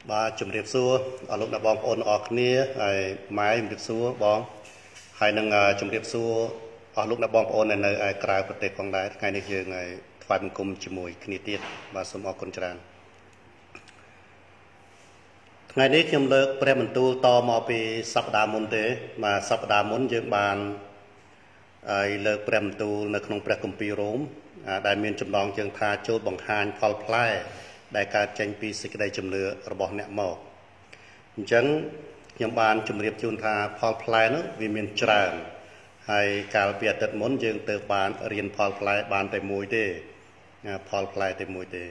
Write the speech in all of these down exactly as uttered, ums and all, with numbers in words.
Ba chùm điệp xua ở lúc nào bong ôn ở kia ai máy điệp xua bong hay năng chùm điệp xua ở lúc nào bong ôn này nơi ai càiประเทศของได้ថ្ងៃនេះយើងaiថ្វាយបង្គំជាមួយគ្នាទៀតបាទសូមអរគុណច្រើនថ្ងៃនេះខ្ញុំលើកព្រះបន្ទូលតមកពីសប្តាហ៍មុនទេបាទសប្តាហ៍មុនយើងបានហើយលើកព្រះបន្ទូលនៅក្នុងព្រះគម្ពីររ៉ូមដែលមានចំណងជើងថាចូលបង្ហាញផលផ្លែដែលកើតចេញពីសេចក្តីជំនឿរបស់អ្នកមកអញ្ចឹងខ្ញុំបានជម្រាបជូនថាផលផ្លែនោះវាមានច្រើនហើយកាលពីអាទិត្យមុនយើងទៅបានរៀនផលផ្លែបានតែមួយទេផលផ្លែតែមួយទេ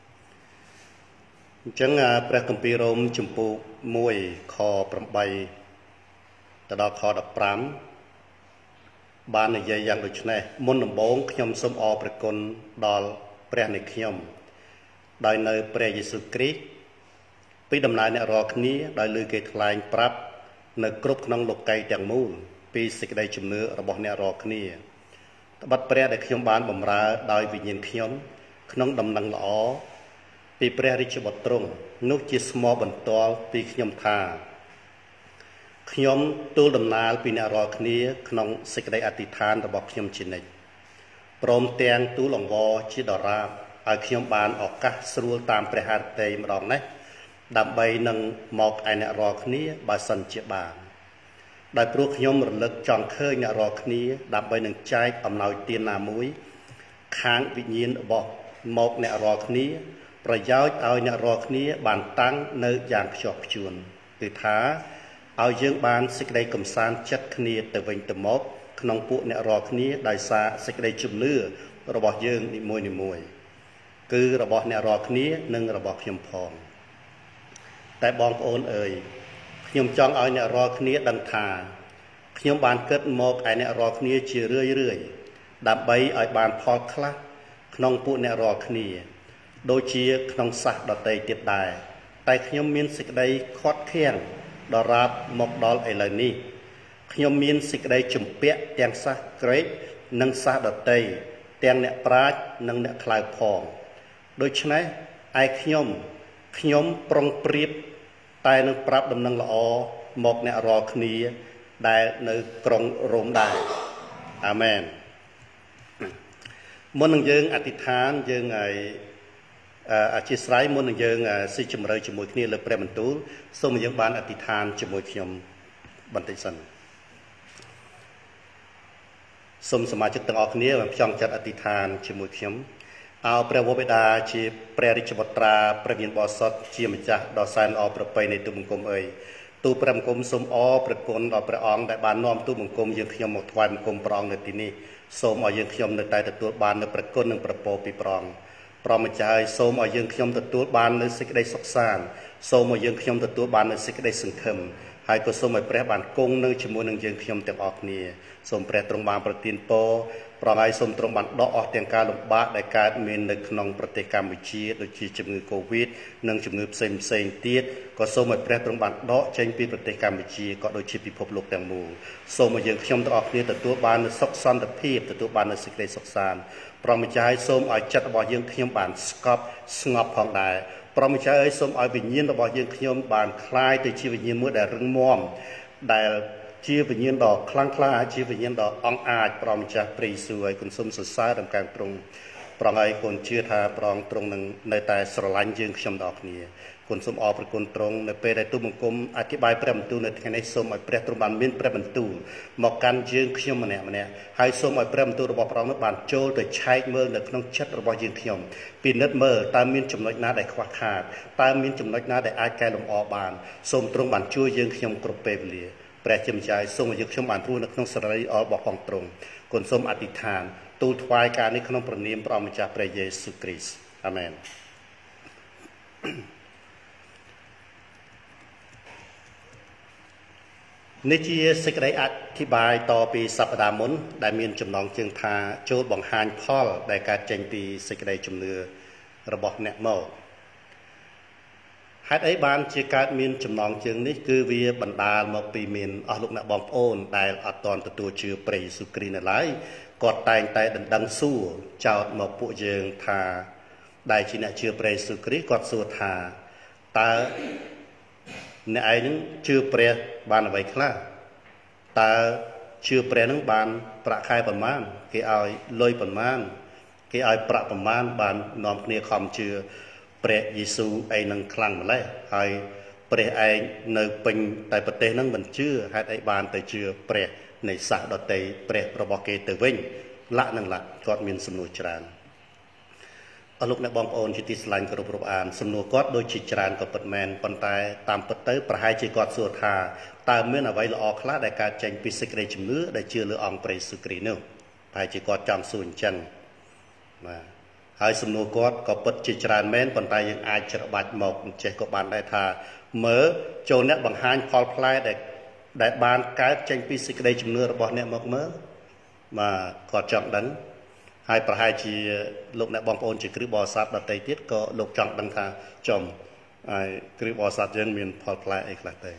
អញ្ចឹងព្រះគម្ពីររ៉ូមជំពូកមួយខeightទៅដល់ខfifteenបាននិយាយយ៉ាងដូចនេះមុនដំបូងខ្ញុំសូមអរព្រគុណដល់ព្រះនៃខ្ញុំដោយនៅព្រះយេស៊ូវគ្រីស្ទពីដំណើរអ្នករាល់គ្នាដោយលើគេថ្លែងប្រាប់នៅគ្រប់ក្នុងលោកីយ៍ទាំងមូលពីសេចក្តីជំនឿរបស់អ្នករាល់គ្នាត្បិតព្រះដែលខ្ញុំបានបម្រើដោយវិញ្ញាណខ្ញុំក្នុងដំណឹងល្អពីព្រះរាជបុត្រទ្រង់នោះជាស្មោះបន្ទាល់ពីខ្ញុំថាខ្ញុំទូលដំណើរពីអ្នករាល់គ្នាក្នុងសេចក្តីអធិដ្ឋានរបស់ខ្ញុំជានិច្ចព្រមទាំងទូលអង្វរជាដរាបឲ្យខ្ញុំបានឱកាសស្រួលតាមព្រះハរតីម្ដងនេះដើម្បីនឹងមកឯអ្នករាល់គ្នាបើសិនជាបានដោយព្រោះខ្ញុំរលឹកចង់ឃើញអ្នករាល់គ្នាដើម្បីនឹងចែកអំណោយទានណាមួយខាងវិញ្ញាណរបស់មកអ្នករាល់គ្នាប្រយោជន៍ឲ្យអ្នករាល់គ្នាបានតាំងនៅយ៉ាងខ្ជាប់ខ្ជួនគឺថាឲ្យយើងបានសេចក្តីកំសាន្តចិត្តគ្នាទៅវិញទៅមកក្នុងពួកអ្នករាល់គ្នាដោយសារសេចក្តីជំនឿរបស់យើងនីមួយនីមួយគឺរបស់អ្នករាល់គ្នានិងរបស់ខ្ញុំផងតែបងប្អូនអើយខ្ញុំចង់ឲ្យអ្នករាល់គ្នាដឹងថាខ្ញុំបានគិតមកឯអ្នករាល់គ្នាជារឿយរឿយដើម្បីឲ្យបានផលខ្លះក្នុងពួកអ្នករាល់គ្នាដូចជាក្នុងសាសដតីទៀតដែរតែខ្ញុំមានសេចក្តីខាត់ខាំងដរាបមកដល់ឥឡូវនេះខ្ញុំមានសេចក្តីជំពាក់ទាំងសាសក្រិកនិងសាសដតីទាំងអ្នកប្រាជ្ញនិងអ្នកខ្លៅផងដូច្នេះឯខ្ញុំខ្ញុំប្រុងប្រៀបតែនឹងប្រាប់ដំណឹងល្អមកអ្នករាល់គ្នាដែលនៅក្រុងរ៉ូមដែរអាមែនមុននឹងយើងអធិដ្ឋានយើងឲ្យអធិស្ឋានមុននឹងយើងស៊ីជម្រៅជាមួយគ្នាលើព្រះបន្ទូលសូមយើងបានអធិដ្ឋានជាមួយខ្ញុំបន្តិចសិនសូមសមាជិកទាំងអស់គ្នាផ្ចង់ចិត្តអធិដ្ឋានជាមួយខ្ញុំអោព្រះវរបិតាជាព្រះរាជបុត្រាព្រះមានបរិសុទ្ធជាម្ចាស់ដ៏សែនល្អប្រពៃនៃទូលបង្គំអើយទូលព្រះបង្គំសូមអរព្រះគុណដល់ព្រះអង្គដែលបាននាំទូលបង្គំយើងខ្ញុំមកថ្វាយបង្គំព្រះអង្គនៅទីនេះសូមឲ្យយើងខ្ញុំនៅតែទទួលបាននូវព្រះគុណនិងព្រះពរពីព្រះអង្គព្រះម្ចាស់សូមឲ្យយើងខ្ញុំទទួលបាននូវសេចក្តីសុខសាន្តសូមឲ្យយើងខ្ញុំទទួលបាននូវសេចក្តីសង្ឃឹមហើយក៏សូមឲ្យព្រះបានគង់នៅជាមួយនឹងយើងខ្ញុំទាំងអស់គ្នាសូមព្រះទ្រង់បានប្រទានពរប្រងឲ្យសូមទ្រង់បានដកអស់ទាំងការលំបាកដែលកើតមាននៅក្នុងប្រទេសកម្ពុជាដូចជាជំងឺ Covid និងជំងឺផ្សេងផ្សេងទៀតក៏សូមឲ្យព្រះទ្រង់បានដកចេញពីប្រទេសកម្ពុជាក៏ដូចជាពិភពលោកទាំងមូលសូមឲ្យយើងខ្ញុំទាំងអស់គ្នាទទួលបាននូវសុខសន្តិភាពទទួលបាននូវសេចក្តីសុខសាន្តព្រះម្ចាស់សូមឲ្យចិត្តរបស់យើងខ្ញុំបានស្កប់ស្ងប់ផងដែរព្រះម្ចាស់អើយសូមឲ្យវិញ្ញាណរបស់យើងខ្ញុំបានคล้ายទៅជាវិញ្ញាណមួយដែលរឹងមាំដែលជាវិញ្ញាណដ៏ខ្លាំងក្លាជាវិញ្ញាណដ៏អង់អាចព្រះម្ចាស់ព្រះយេស៊ូវឲ្យគុណសូមសរសើរដល់ការទ្រង់ព្រះហើយគុណជឿថាព្រះអង្គទ្រង់នឹងនៅតែស្រឡាញ់យើងខ្ញុំទាំងអស់គ្នាគុណសូមអរព្រគុណទ្រង់នៅពេលដែលទូលបង្គំអធិប្បាយព្រះបន្ទូលនៅថ្ងៃនេះសូមឲ្យព្រះទ្រង់បានមានព្រះបន្ទូលមកកាន់យើងខ្ញុំម្នាក់ម្នាក់ហើយសូមឲ្យព្រះបន្ទូលរបស់ព្រះអង្គបានចូលទៅឆែកមើលនៅក្នុងចិត្តរបស់យើងខ្ញុំពិនិត្យមើលតើមានចំណុចណាដែលខ្វះខាតតើមានចំណុចណាដែលអាចកែលម្អបានសូមទ្រង់បានជួយយើងខ្ញុំគ្រប់ពេលវេលាព្រះជាម្ចាស់សូមឲ្យយើងខ្ញុំបានរស់នៅក្នុងសេរីល្អរបស់ផងទ្រង់គុណសូមអធិដ្ឋានទូលថ្វាយការនេះក្នុងព្រះនាមព្រះម្ចាស់ព្រះយេស៊ូវគ្រីស្ទអាមែននេះជាសេចក្តីអធិប្បាយតពីសប្តាហ៍មុនដែលមានចំណងជើងថាចូលបង្ហាញផលដែលកើតចេញពីសេចក្តីជំនឿរបស់អ្នកមកហេតុអីបានជាកើតមានចំណងជើងនេះគឺវាបណ្ដាលមកពីមានអស់លោកអ្នកបងប្អូនដែលអត់ទាន់ទទួលជឿព្រះយេស៊ូវគ្រីស្ទនៅឡើយគាត់តែងតែដណ្ដឹងសួរចោទមកពួកយើងថាដែលជាអ្នកជឿព្រះយេស៊ូវគ្រីស្ទគាត់សួរថាតตาในไอ้นึงชื่อเปรียบานไว้คลาตาชื่อเปรียนึงบานประคายประมาณเกี่ยวลอยประมาณเกี่ยวประประมาณบานนอมเนี่ยคำชื่อเปรียยิสูไอ้นังคลังมาเลยไอ้เปรียไอ้ในเป็นแต่ประเทศนั้นมันชื่อให้ไอ้บานแต่ชื่อเปรียในสะดอเตเปรียระบอกเกตเวิ่งละนั่งละก็มีสมุนจรานอารมณ์ในบองโอนจิติสลันกรุบรุบอ่านสำนวนก็โดยจิจรานกับปัดแมนปันตายตามปัดเตอร์ประหายจิกอดสวดหาตามเมื่อเอาไว้ละออกคลาได้การเจงปิสเกรจิมเนื้อได้เชื่อเลือองเปรสุกรีเนื้อประหายจิกอดจำส่วนจันมาหายสำนวนก็ก็ปัดจิจรานแมนปันตายยังอาจจะบาดหมอกเจก็บานได้ทาเมื่อโจเนบังฮันพอลพลายได้ได้บานการเจงปิสเกรจิมเนื้อระบอบเนี่ยมากเมื่อมาก็จังดันให้ประหายจีลูกในบองโอนจีกริบอสัตดัตเตติดก็ลูกจังดังทาจอมไอ้กริบอสัตยังมีพอลพลายเอกหลักเต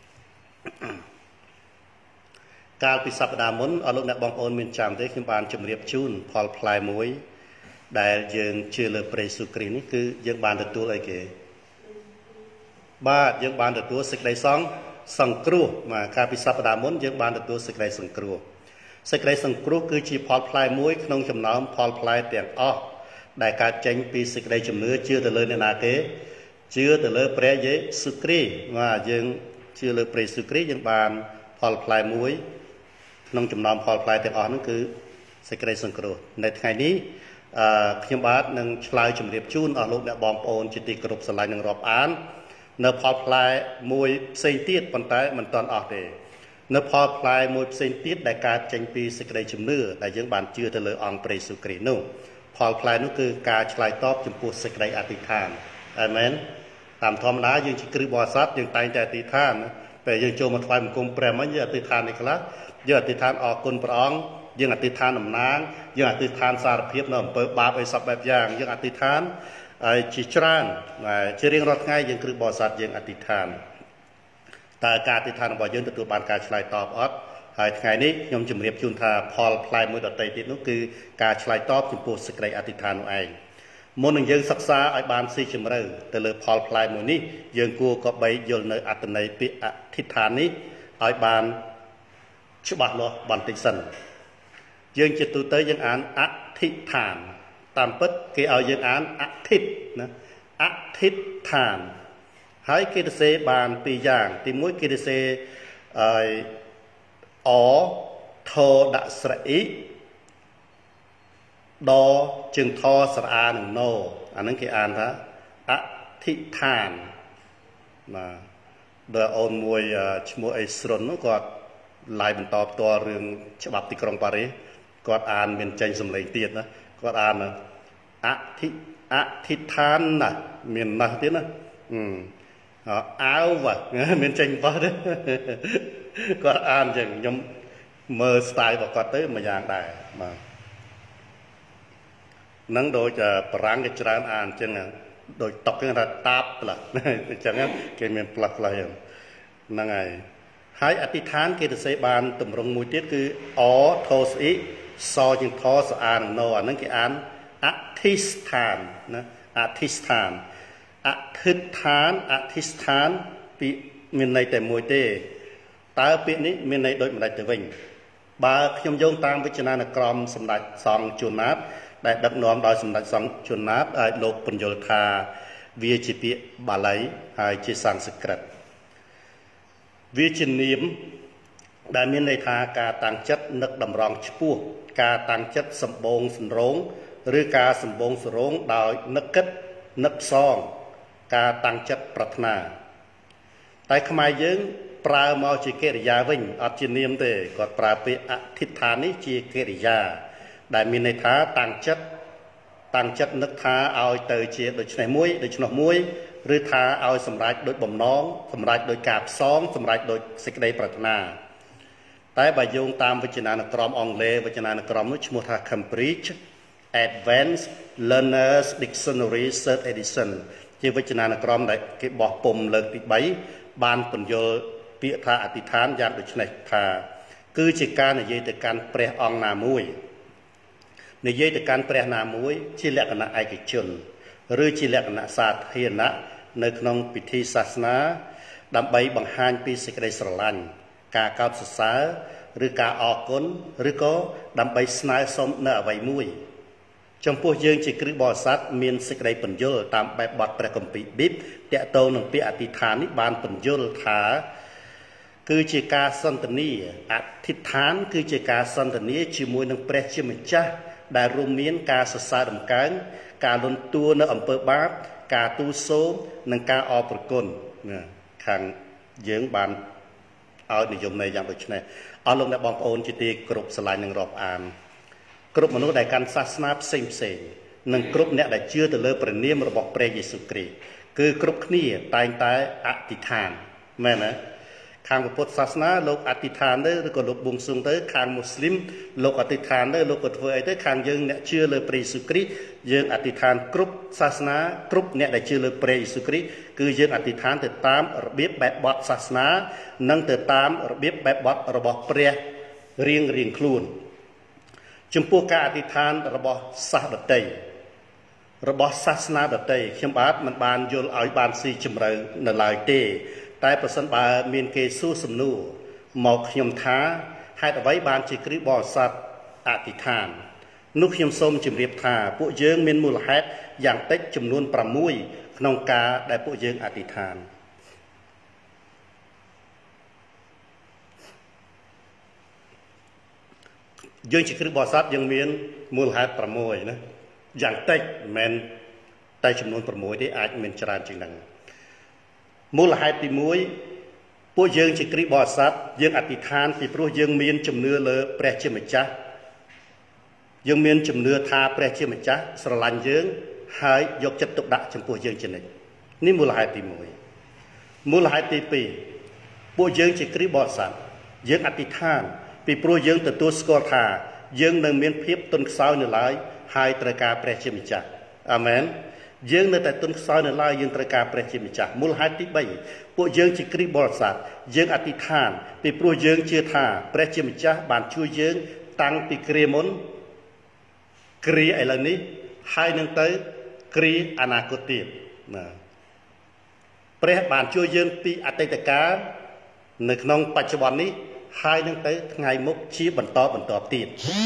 การปิสัปดามุนเอาลูกในบองโอนมีจำได้ขึ้นบานจมเรียบจูนพอลพลายมวยได้ยังเชื่อเลยเปรสุกรีนี่คือยังบานตัวอะไรเก๋บ้ายังบานตัวสิกได้สองสังครูมาการปิสัปดามุนยังบานตัวสิกได้สังครูสกายสังครุคือจีพอลพลายมวยขนมจำน้ำพอลพลายเตียงอ้อได้การเจงปีสกายจำเนื้อเชื่อแต่เลยในนาเกเชื่อแต่เลยเปรย์เยสุกรีว่ายังเชื่อเลยเปรย์สุกรียังบานพอลพลายมวยขนมจำน้ำพอลพลายเตียงอ้อนั่นคือสกายสังครุในไงนี้ขยมบาทหนึ่งชลายจำเรียบจูนอลูกเนี่ยบอมโอนจิติกรุบสลายหนึ่งรอบอ่านเนื้อพอลพลายมวยเซนตีดปันไตมันตอนออกเดนพอพลายมวยเซนติสได้การเจงปีสกายจุมเนื้อได้ยังบานเชื่อเตลอองเปรสุกรีนุ่งพอพลายนั่นคือการฉลายตอบจุมปูสกายอธิษฐานอาเมนตามธรรมดายังจิกริบอสัตยังตายใจอธิษฐานแต่ยังโจมันไฟมันกลมแปรมันยังอธิษฐานในคลายังอธิษฐานออกคนพระองค์ยังอธิษฐานน้ำนางยังอธิษฐานสารเพียบน้ำเปิดบาปไอ้สับแบบอย่างยังอธิษฐานไอ้จิตรานเชื่อเรียงรอดง่ายยังกริบอสัตยังอธิษฐานแต่การติดทานบ่อยยืนตัวบานการฉลายตอบอดหายไงนี้ยมจุมเรียบจุนทาพอลพลายมือดเตยติดนั่นคือการฉลายตอบจุมปูสกายอธิษฐานเองมนหนึ่งยังศึกษาไอบานซีจุมเรือแต่เลยพอลพลายมือนี้ยังกูก็ไปยนในอัตนัยปิอธิษฐานนี้ไอบานฉบับล้อบันติสันยังจิตตุเตยยังอ่านอธิษฐานตามปึ๊ดคือเอายังอ่านอธิษนะอธิษฐานหายกิจเสบานปีอย่างตีมุ้ยกิจเสอ๋อโทดัสระดอจึงทอสระอาหนึ่งโนอันนั้นคืออ่านท่าอธิษฐานมาโดยเอามวยชมวยไอสรนก็ลายเป็นตอบตัวเรื่องฉบับติกรองปารีก็อ่านเป็นใจสำเร็จเตียนนะก็อ่านนะอธิอธิษฐานนะเมียนนะเตียนนะอืมอ้าววะเมียนใจพอเด้ก็อ่านอย่างยมเมื่อสไตล์บอกก็เต้มาอย่างได้มานั่งโดยจะปรางกิจการอ่านจังโดยตกกันระตับละจังงั้นเกมีปลักอะไรนั่งไงให้อธิษฐานเกิดเสบานตุ่มรงมวยติดคืออ๋อโทสอิซอจึงทอสอ่านโนนั่นคืออ่านอธิษฐานนะอธิษฐานอธิษฐานอธิษฐานปีมีในแต่มวยเตตาปีนี้มีในโดยมันได้แต่วิ่งบาขยมโยงตามวิจารณกรรมสำนักสองจุนนับได้ดับน้อมโดยสำนักสองจุนนับได้โลกปัญโยธาวิจิปิบาลัยหายจิสังสกัดวิจินิมได้มีในทาการต่างจัดนักดำรองชั่วการต่างจัดสมบูรณ์สมรงหรือการสมบูรณ์สมรงโดยนักกัดนักซองการต่างจัดปรารถนาแต่ขมายยังปลาเมาจีเกริยาวิ่งอัจฉริยะเตะก็ปลาเปอธิษฐานนี้จีเกริยาได้มีในท้าต่างจัดต่างจัดนักท้าเอาเตยเชียโดยชนมวยโดยชนมวยหรือท้าเอาสำรัจโดยบ่มน้องสำรัจโดยกาบซองสำรัจโดยสิกได้ปรารถนาแต่ใบโยงตามวิจารณกรมองเลวิจารณกรมนุชมุทาคัมบริดจ์ Advanced Learners Dictionary Third Edition ที่วิจารณกรมได้เก็บบอกปุ่มเลิกติดใบบานปัญโยเปียธาอธิษฐานยามโดยชนธาคือจิการในเยตการเปรองนามวยในเยตการเปรนามวยที่เรียกนะไอกิจชนหรือที่เรียกนะศาสตร์เฮียนะនៅក្នុងពិធីសាសនាដើម្បីបង្ហាញពីសេចក្តីស្រឡាញ់ការកោតសរសើរឬការអរគុណឬក៏ដើម្បីស្នើសុំនៅអ្វីមួយចំពោះយើងជាគ្រិស្តបរិស័ទមានសេចក្តីពន្យល់តាមបែបបទព្រះគម្ពីរប៊ីបតកតងនឹងពាក្យអធិដ្ឋាននេះបានពន្យល់ថាគឺជាការសន្ទនាអធិដ្ឋានគឺជាការសន្ទនាជាមួយនឹងព្រះជាម្ចាស់ដែលរួមមានការសរសើរដំកើងការលន់តួនៅអំពើបាបការទូលសូមនិងការអរព្រគុណខាងយើងបានឲ្យនិយមន័យយ៉ាងដូចនេះអស់លោកអ្នកបងប្អូនជាទីគ្រប់ស្រឡាញ់និងរាប់អានគ្រប់មនុស្សដែលកាន់សាសនាផ្សេងផ្សេងនិងគ្រប់អ្នកដែលជឿទៅលើព្រះនាមរបស់ព្រះយេស៊ូវគ្រីស្ទគឺគ្រប់គ្នាតែងតែអធិដ្ឋានមែនទេខាងពុទ្ធសាសនាលោកអធិដ្ឋានទៅឬក៏លោកបួងសួងទៅខាងមូស្លីមលោកអធិដ្ឋានទៅលោកក៏ធ្វើអីទៅខាងយើងអ្នកជឿលើព្រះយេស៊ូវគ្រីស្ទយើងអធិដ្ឋានគ្រប់សាសនាគ្រប់អ្នកដែលជឿលើព្រះយេស៊ូវគ្រីស្ទគឺយើងអធិដ្ឋានទៅតាមរបៀបបែបបទសាសនានិងទៅតាមរបៀបបែបបទរបស់ព្រះរៀងរៀងខ្លួនចំពោះការអធិដ្ឋានរបស់សាសដតីរបស់សាសនាដតីខ្ញុំបាទមិនបានយល់ឲ្យបានស៊ីជម្រៅនៅឡើយទេតែប្រសិនបើមានគេសួរសំណួរមកខ្ញុំថាហេតុអ្វីបានជាគ្រិស្តបរិស័ទអធិដ្ឋាននោះខ្ញុំសូមជម្រាបថាពួកយើងមានមូលហេតុយ៉ាងតិចចំនួនប្រាំមួយក្នុងការដែលពួកយើងអធិដ្ឋានយើងជាគ្រិស្តបរិស័ទយើងមានមូលហេតុប្រាំមួយណាយ៉ាងតិចមិនមែនតែចំនួនប្រាំមួយទេអាចមានច្រើនជាងហ្នឹងមូលហេតុទីមួយពួកយើងជាគ្រិស្តបរិស័ទយើងអធិដ្ឋានពីព្រោះយើងមានជំនឿលើព្រះជាម្ចាស់យើងមានជំនឿថាព្រះជាម្ចាស់ស្រឡាញ់យើងហើយយកចិត្តទុកដាក់ចំពោះយើងជានិច្ចនេះមូលហេតុទីមួយមូលហេតុទីពីរពួកយើងជាគ្រិស្តបរិស័ទយើងអធិដ្ឋានពីព្រោះយើងទទួលស្គាល់ថាយើងនៅមានភាពទន់ខ្សោយនៅឡើយហើយត្រូវការព្រះជាម្ចាស់អាមែនយើងនៅតែទន់ខ្សោយនៅឡើយយើងត្រូវការព្រះជាម្ចាស់មូលហេតុទីបីពួកយើងជាគ្រិស្តបរិស័ទយើងអធិដ្ឋានពីព្រោះយើងជឿថាព្រះជាម្ចាស់បានជួយយើងតាំងពីគ្រាមុនគ្រាឥឡូវនេះហើយនឹងទៅគ្រាអនាគតទៀតណាព្រះបានជួយយើងពីអតីតកាលនៅក្នុងបច្ចុប្បន្ននេះហើយនឹងទៅថ្ងៃមុខជាបន្តបន្តទៀត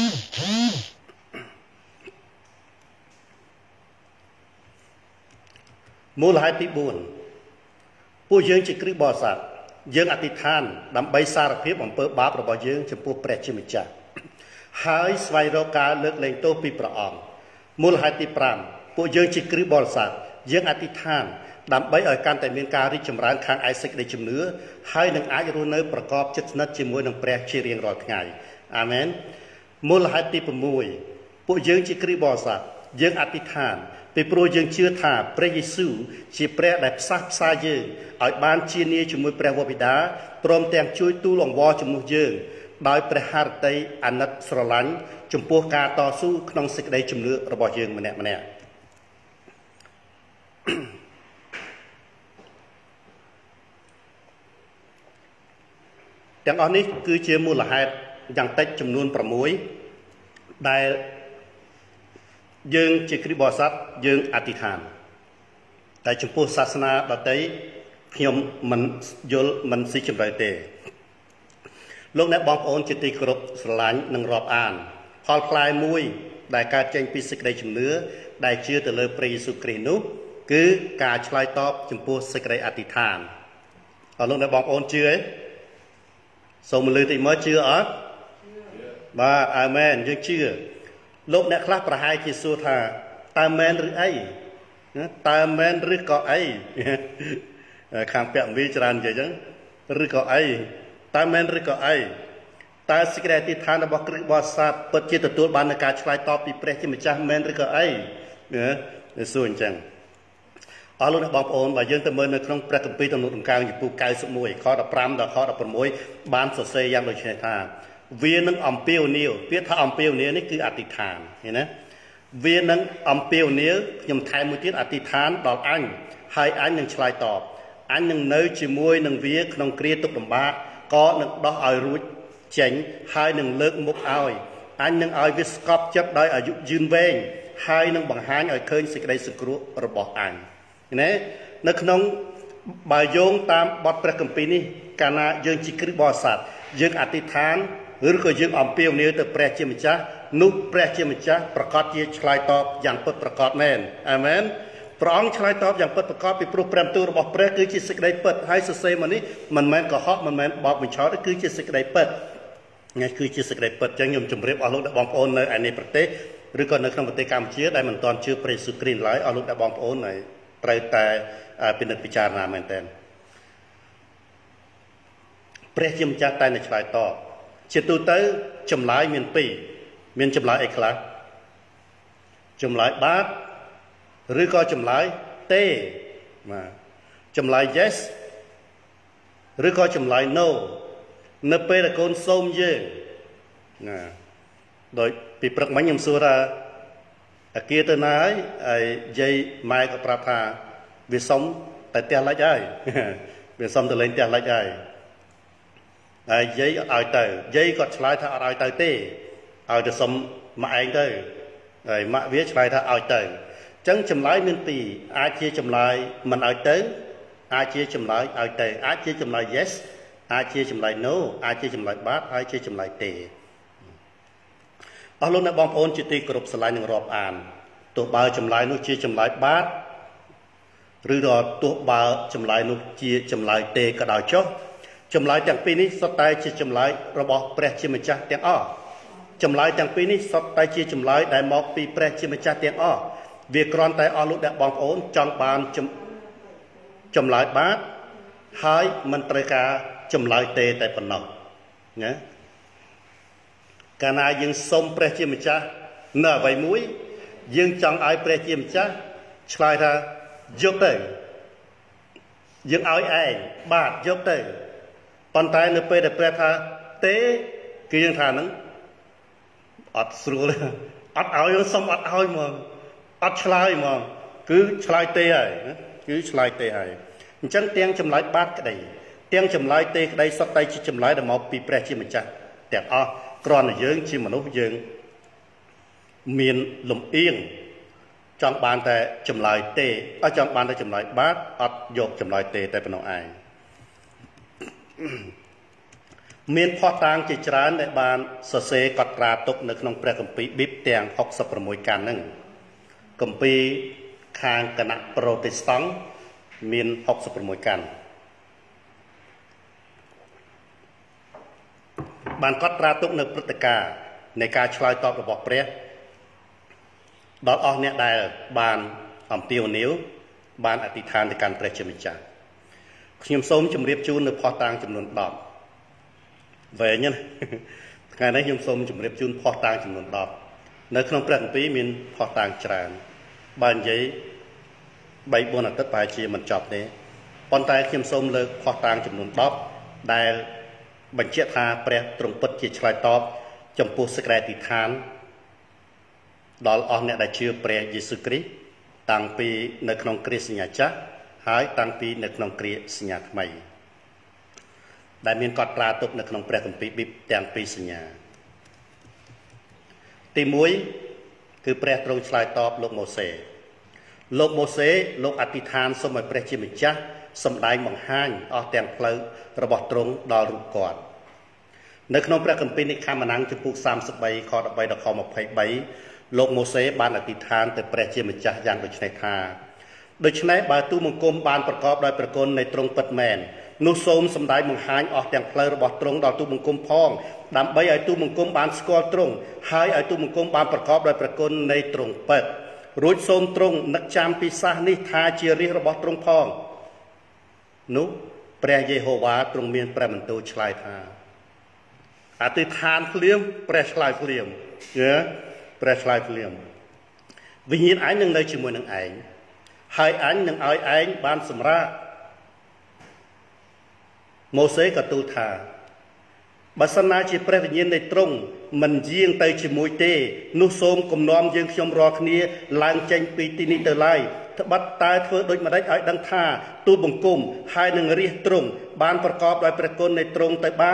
មូលហេតុទីបួនពួកយើងជាគ្រិស្តបរិស័ទយើងអធិដ្ឋានដើម្បីសារភាពអំពើបាបរបស់យើងចំពោះព្រះជាម្ចាស់ហើយស្វែងរកការលើកលែងទោសពីព្រះអង្គមូលហេតុទីប្រាំពួកយើងជាគ្រិស្តបរិស័ទយើងអធិដ្ឋានដើម្បីឲ្យកាន់តែមានការរីកចម្រើនខាងឯសេចក្តីជំនឿហើយនឹងអាចរស់នៅប្រកបជិតស្និទ្ធជាមួយនឹងព្រះជារៀងរាល់ថ្ងៃអាមែនមូលហេតុទីប្រាំពួកយើងជាគ្រិស្តបរិស័ទយើងអធិដ្ឋានពីព្រោះយើងជឿថាព្រះយេស៊ូវជាព្រះដែលផ្សះផ្សាយើងឲ្យបានជានាជាមួយព្រះវរបិតាព្រមទាំងជួយទូលអង្វរជំនួសយើងដោយព្រះハរតីអាណិតស្រឡាញ់ចំពោះការតស៊ូក្នុងសេចក្តីជំនឿរបស់យើងម្នាក់ម្នាក់ទាំងអស់នេះគឺជាមូលហេតុយ៉ាងតិចចំនួនប្រាំមួយដែលយើងជាគ្រិស្តបរិស័ទយើងអធិដ្ឋានតែចំពោះសាសនាដទៃខ្ញុំមិនយល់មិនស៊ីជម្រៅទេលោកអ្នកបងប្អូនជាទីគោរពស្រឡាញ់និងរាប់អានផលផ្លែមួយដែលកើតចេញពីសេចក្តីជំនឿដែលជឿទៅលើព្រះយេស៊ូវគ្រីស្ទនោះគឺការឆ្លើយតបចំពោះសេចក្តីអធិដ្ឋានអរលោកអ្នកបងប្អូនជឿទេសូមលើកទីមកជឿអត់បាទអាមែនយើងជឿលោកអ្នកខ្លះប្រហែលជាសួរថាតើមែនឬអីតើមែនឬក៏អីខាងពាក់មីច្រើននិយាយចឹងឬក៏អីតើមែនឬក៏អីតើសេចក្តីអធិដ្ឋានរបស់គ្រិស្តបរិស័ទពិតជាទទួលបាននូវការឆ្លើយតបពីព្រះជាម្ចាស់មែនឬក៏អីណាសួរអញ្ចឹងអរលោកអ្នកបងប្អូនបើយើងទៅមើលនៅក្នុងព្រះគម្ពីរទំនុកដំកើងចំពោះកៅសិបមួយខដប់ប្រាំដល់ខដប់ប្រាំមួយបានសរសេរយ៉ាងដូចនេះថាវានឹងអំពាវនាវពាក្យថាអំពាវនាវនេះគឺអធិដ្ឋានឃើញណាវានឹងអំពាវនាវខ្ញុំថែមមួយទៀតអធិដ្ឋានដល់អញហើយអញនឹងឆ្លើយតបអញនឹងនៅជាមួយនឹងវាក្នុងគ្រាទុក្ខលំបាកក៏នឹងដោះឲ្យរួចចេញហើយនឹងលើកមុខឲ្យអញនឹងឲ្យវាស្កប់ចិត្តដោយអាយុយឺនវែងហើយនឹងបង្ហាញឲ្យឃើញសេចក្តីសង្គ្រោះរបស់អញណានៅក្នុងបើយោងតាមបទព្រះគម្ពីរនេះកាលណាយើងជាគ្រិស្តបរិស័ទយើងអធិដ្ឋានឬក៏យើងអំពាវនាវទៅព្រះជាម្ចាស់នោះព្រះជាម្ចាស់ប្រកាសជាឆ្លើយតបយ៉ាងពិតប្រាកដមែនអាមែនព្រះអង្គឆ្លើយតបយ៉ាងពិតប្រាកដពីព្រោះព្រះបន្ទូលរបស់ព្រះគឺជាសេចក្តីពិតហើយសរសេរមកនេះមិនមែនកុហកមិនមែនបោកបញ្ឆោតទេគឺជាសេចក្តីពិតនេះគឺជាសេចក្តីពិតអញ្ចឹងខ្ញុំជម្រាបអស់លោកអ្នកបងប្អូននៅឯនេះប្រទេសឬក៏នៅក្នុងប្រទេសកម្ពុជាដែលមិនទាន់ជឿព្រះយេស៊ូវគ្រីស្ទឡើយអស់លោកអ្នកបងប្អូនហើយត្រូវតែពិនិត្យពិចារណាមែនទែនព្រះជាម្ចាស់តែនឹងឆ្លើយតបជាទូទៅចម្លើយមានពីរមានចម្លើយអីខ្លះចម្លើយបាទឬក៏ចម្លើយទេបាទចម្លើយ yes ឬក៏ចម្លើយ no នៅពេលដែលកូនសូមយើងណាដោយពីព្រឹកមិញខ្ញុំសួរថាអាគារទៅណាហើយហើយយាយម៉ែក៏ប្រាប់ថាវាសុំតែផ្ទះលិចហើយវាសុំទៅលេងផ្ទះលិចហើយហើយយាយអត់ឲ្យទៅយាយគាត់ឆ្លើយថាអត់ឲ្យទៅទេឲ្យទៅសុំម៉ាក់ឯងទៅហើយម៉ាក់វាឆ្លើយថាឲ្យទៅអញ្ចឹងចម្លើយមានពីរអាចជាចម្លើយមិនឲ្យទៅអាចជាចម្លើយឲ្យទៅអាចជាចម្លើយ yes អាចជាចម្លើយ no អាចជាចម្លើយបាទហើយជាចម្លើយទេអស់លោកអ្នកបងប្អូនជាទីគោរពស្រឡាញ់នឹងរាប់អានទោះបើចម្លើយនោះជាចម្លើយបាទឬក៏ទោះបើចម្លើយនោះជាចម្លើយទេក៏ដោយចុះចម្លើយទាំងពីរនេះសុទ្ធតែជាចម្លើយរបស់ព្រះជាម្ចាស់ទាំងអស់ចម្លើយទាំងពីរនេះសុទ្ធតែជាចម្លើយដែលមកពីព្រះជាម្ចាស់ទាំងអស់វាគ្រាន់តែអស់លោកអ្នកបងប្អូនចង់បានចម្លើយបាទហើយមិនត្រូវការចម្លើយទេតែប៉ុណ្ណោះណាកាលណាយើងសុំព្រះជាម្ចាស់នៅអ្វីមួយយើងចង់ឲ្យព្រះជាម្ចាស់ឆ្លើយថាយកទៅយើងឲ្យឯងបាទយកទៅប៉ុន្តែនៅពេលដែលព្រះថាទេគឺយើងថាហ្នឹងអត់ស្រួលអត់ឲ្យសុំអត់ឲ្យហ្មងអត់ឆ្លើយហ្មងគឺឆ្លើយទេហើយគឺឆ្លើយទេហើយអញ្ចឹងទាំងចម្លើយបាទក្តីទាំងចម្លើយទេក្តីសុទ្ធតែជាចម្លើយដែលមកពីព្រះជាម្ចាស់ទាំងអស់គ្រាន់តែយើងជាមនុស្សយើងមានលំអៀងចង់បានតែចម្លើយទេអត់ចង់បានតែចម្លើយបាទអត់យកចម្លើយទេតែប៉ុណ្ណោះឯងមានផុសតាងជាច្រើនដែលបានសរសេរកត់ត្រាទុកនៅក្នុងព្រះគម្ពីរប៊ីបទាំងហុកសិបប្រាំមួយកាន់ហ្នឹងគម្ពីរខាងគណៈប្រូតេស្តង់មានហុកសិបប្រាំមួយកាន់បានកត់ត្រាទុកនៅព្រឹត្តិការណ៍នៃការឆ្លើយតបរបស់ព្រះដល់អស់អ្នកដែលបានអំពាវនាវបានអធិដ្ឋានទៅកាន់ព្រះជាម្ចាស់ខ្ញុំសូមជម្រាបជូននៅផុសតាងចំនួនដប់វែងណាថ្ងៃនេះខ្ញុំសូមជម្រាបជូនផុសតាងចំនួនដប់នៅក្នុងព្រះគម្ពីរមានផុសតាងច្រើនបើនិយាយបីបួនអាទិត្យប្រហែលជាមិនចប់ទេប៉ុន្តែខ្ញុំសូមលើកផុសតាងចំនួនដប់ដែលបញ្ជាក់ថាព្រះទ្រង់ពិតជាឆ្លើយតបចំពោះសេចក្តីអធិដ្ឋានដល់អស់អ្នកដែលជឿព្រះយេស៊ូវគ្រីស្ទតាំងពីនៅក្នុងគ្រាសញ្ញាចាស់ហើយតាំងពីនៅក្នុងគ្រាសញ្ញាថ្មីដែលមានកត់ត្រាទុកនៅក្នុងព្រះគម្ពីរប៊ីបទាំងពីរសញ្ញាទីមួយគឺព្រះទ្រង់ឆ្លើយតបលោកម៉ូសេលោកម៉ូសេលោកអធិដ្ឋានសូមឲ្យព្រះជាម្ចាស់សម្ដែងបង្ហាញអស់ទាំងផ្លូវរបស់ទ្រង់ដល់រូបគាត់នៅក្នុងព្រះគម្ពីរនិកាម៉ានាំងចំពុកសាមសិបបីខដប់បីដល់ខម្ភៃបីលោកម៉ូសេបានអធិដ្ឋានទៅព្រះជាម្ចាស់យ៉ាងដូចនេះថាដូច្នេះបើទូលបង្គំបានប្រកបដោយព្រះគុណនៃទ្រង់ពិតមែននោះសូមសម្ដែងបង្ហាញអស់ទាំងផ្លូវរបស់ទ្រង់ដល់ទូលបង្គំផងដើម្បីឲ្យទូលបង្គំបានស្គាល់ទ្រង់ហើយឲ្យទូលបង្គំបានប្រកបដោយព្រះគុណនៃទ្រង់ពិតរួចសូមទ្រង់នឹកចាំពីសាសនេះថាជារាជរបស់ទ្រង់ផងនោះព្រះយេហូវ៉ាទ្រង់មានព្រះបន្ទូលឆ្លើយថាអធិដ្ឋានភ្លាមព្រះឆ្លើយភ្លាមយេព្រះឆ្លើយភ្លាមវិញ្ញាណឯងនឹងនៅជាមួយនឹងឯងហើយអញនឹងឲ្យឯងបានសម្រាកម៉ូសេក៏ទូលថាបើសិនណាជាព្រះវិញ្ញាណនៃទ្រង់មិនយាងទៅជាមួយទេនោះសូមគំនាំយើងខ្ញុំរាល់គ្នាឡើងចេញពីទីនេះទៅឡើយត្បិតតើធ្វើដូចម្ដេចឲ្យដឹងថាទូលបង្គំហើយនឹងរាជទ្រង់បានប្រកបដោយព្រះគុណនៃទ្រង់ទៅបាន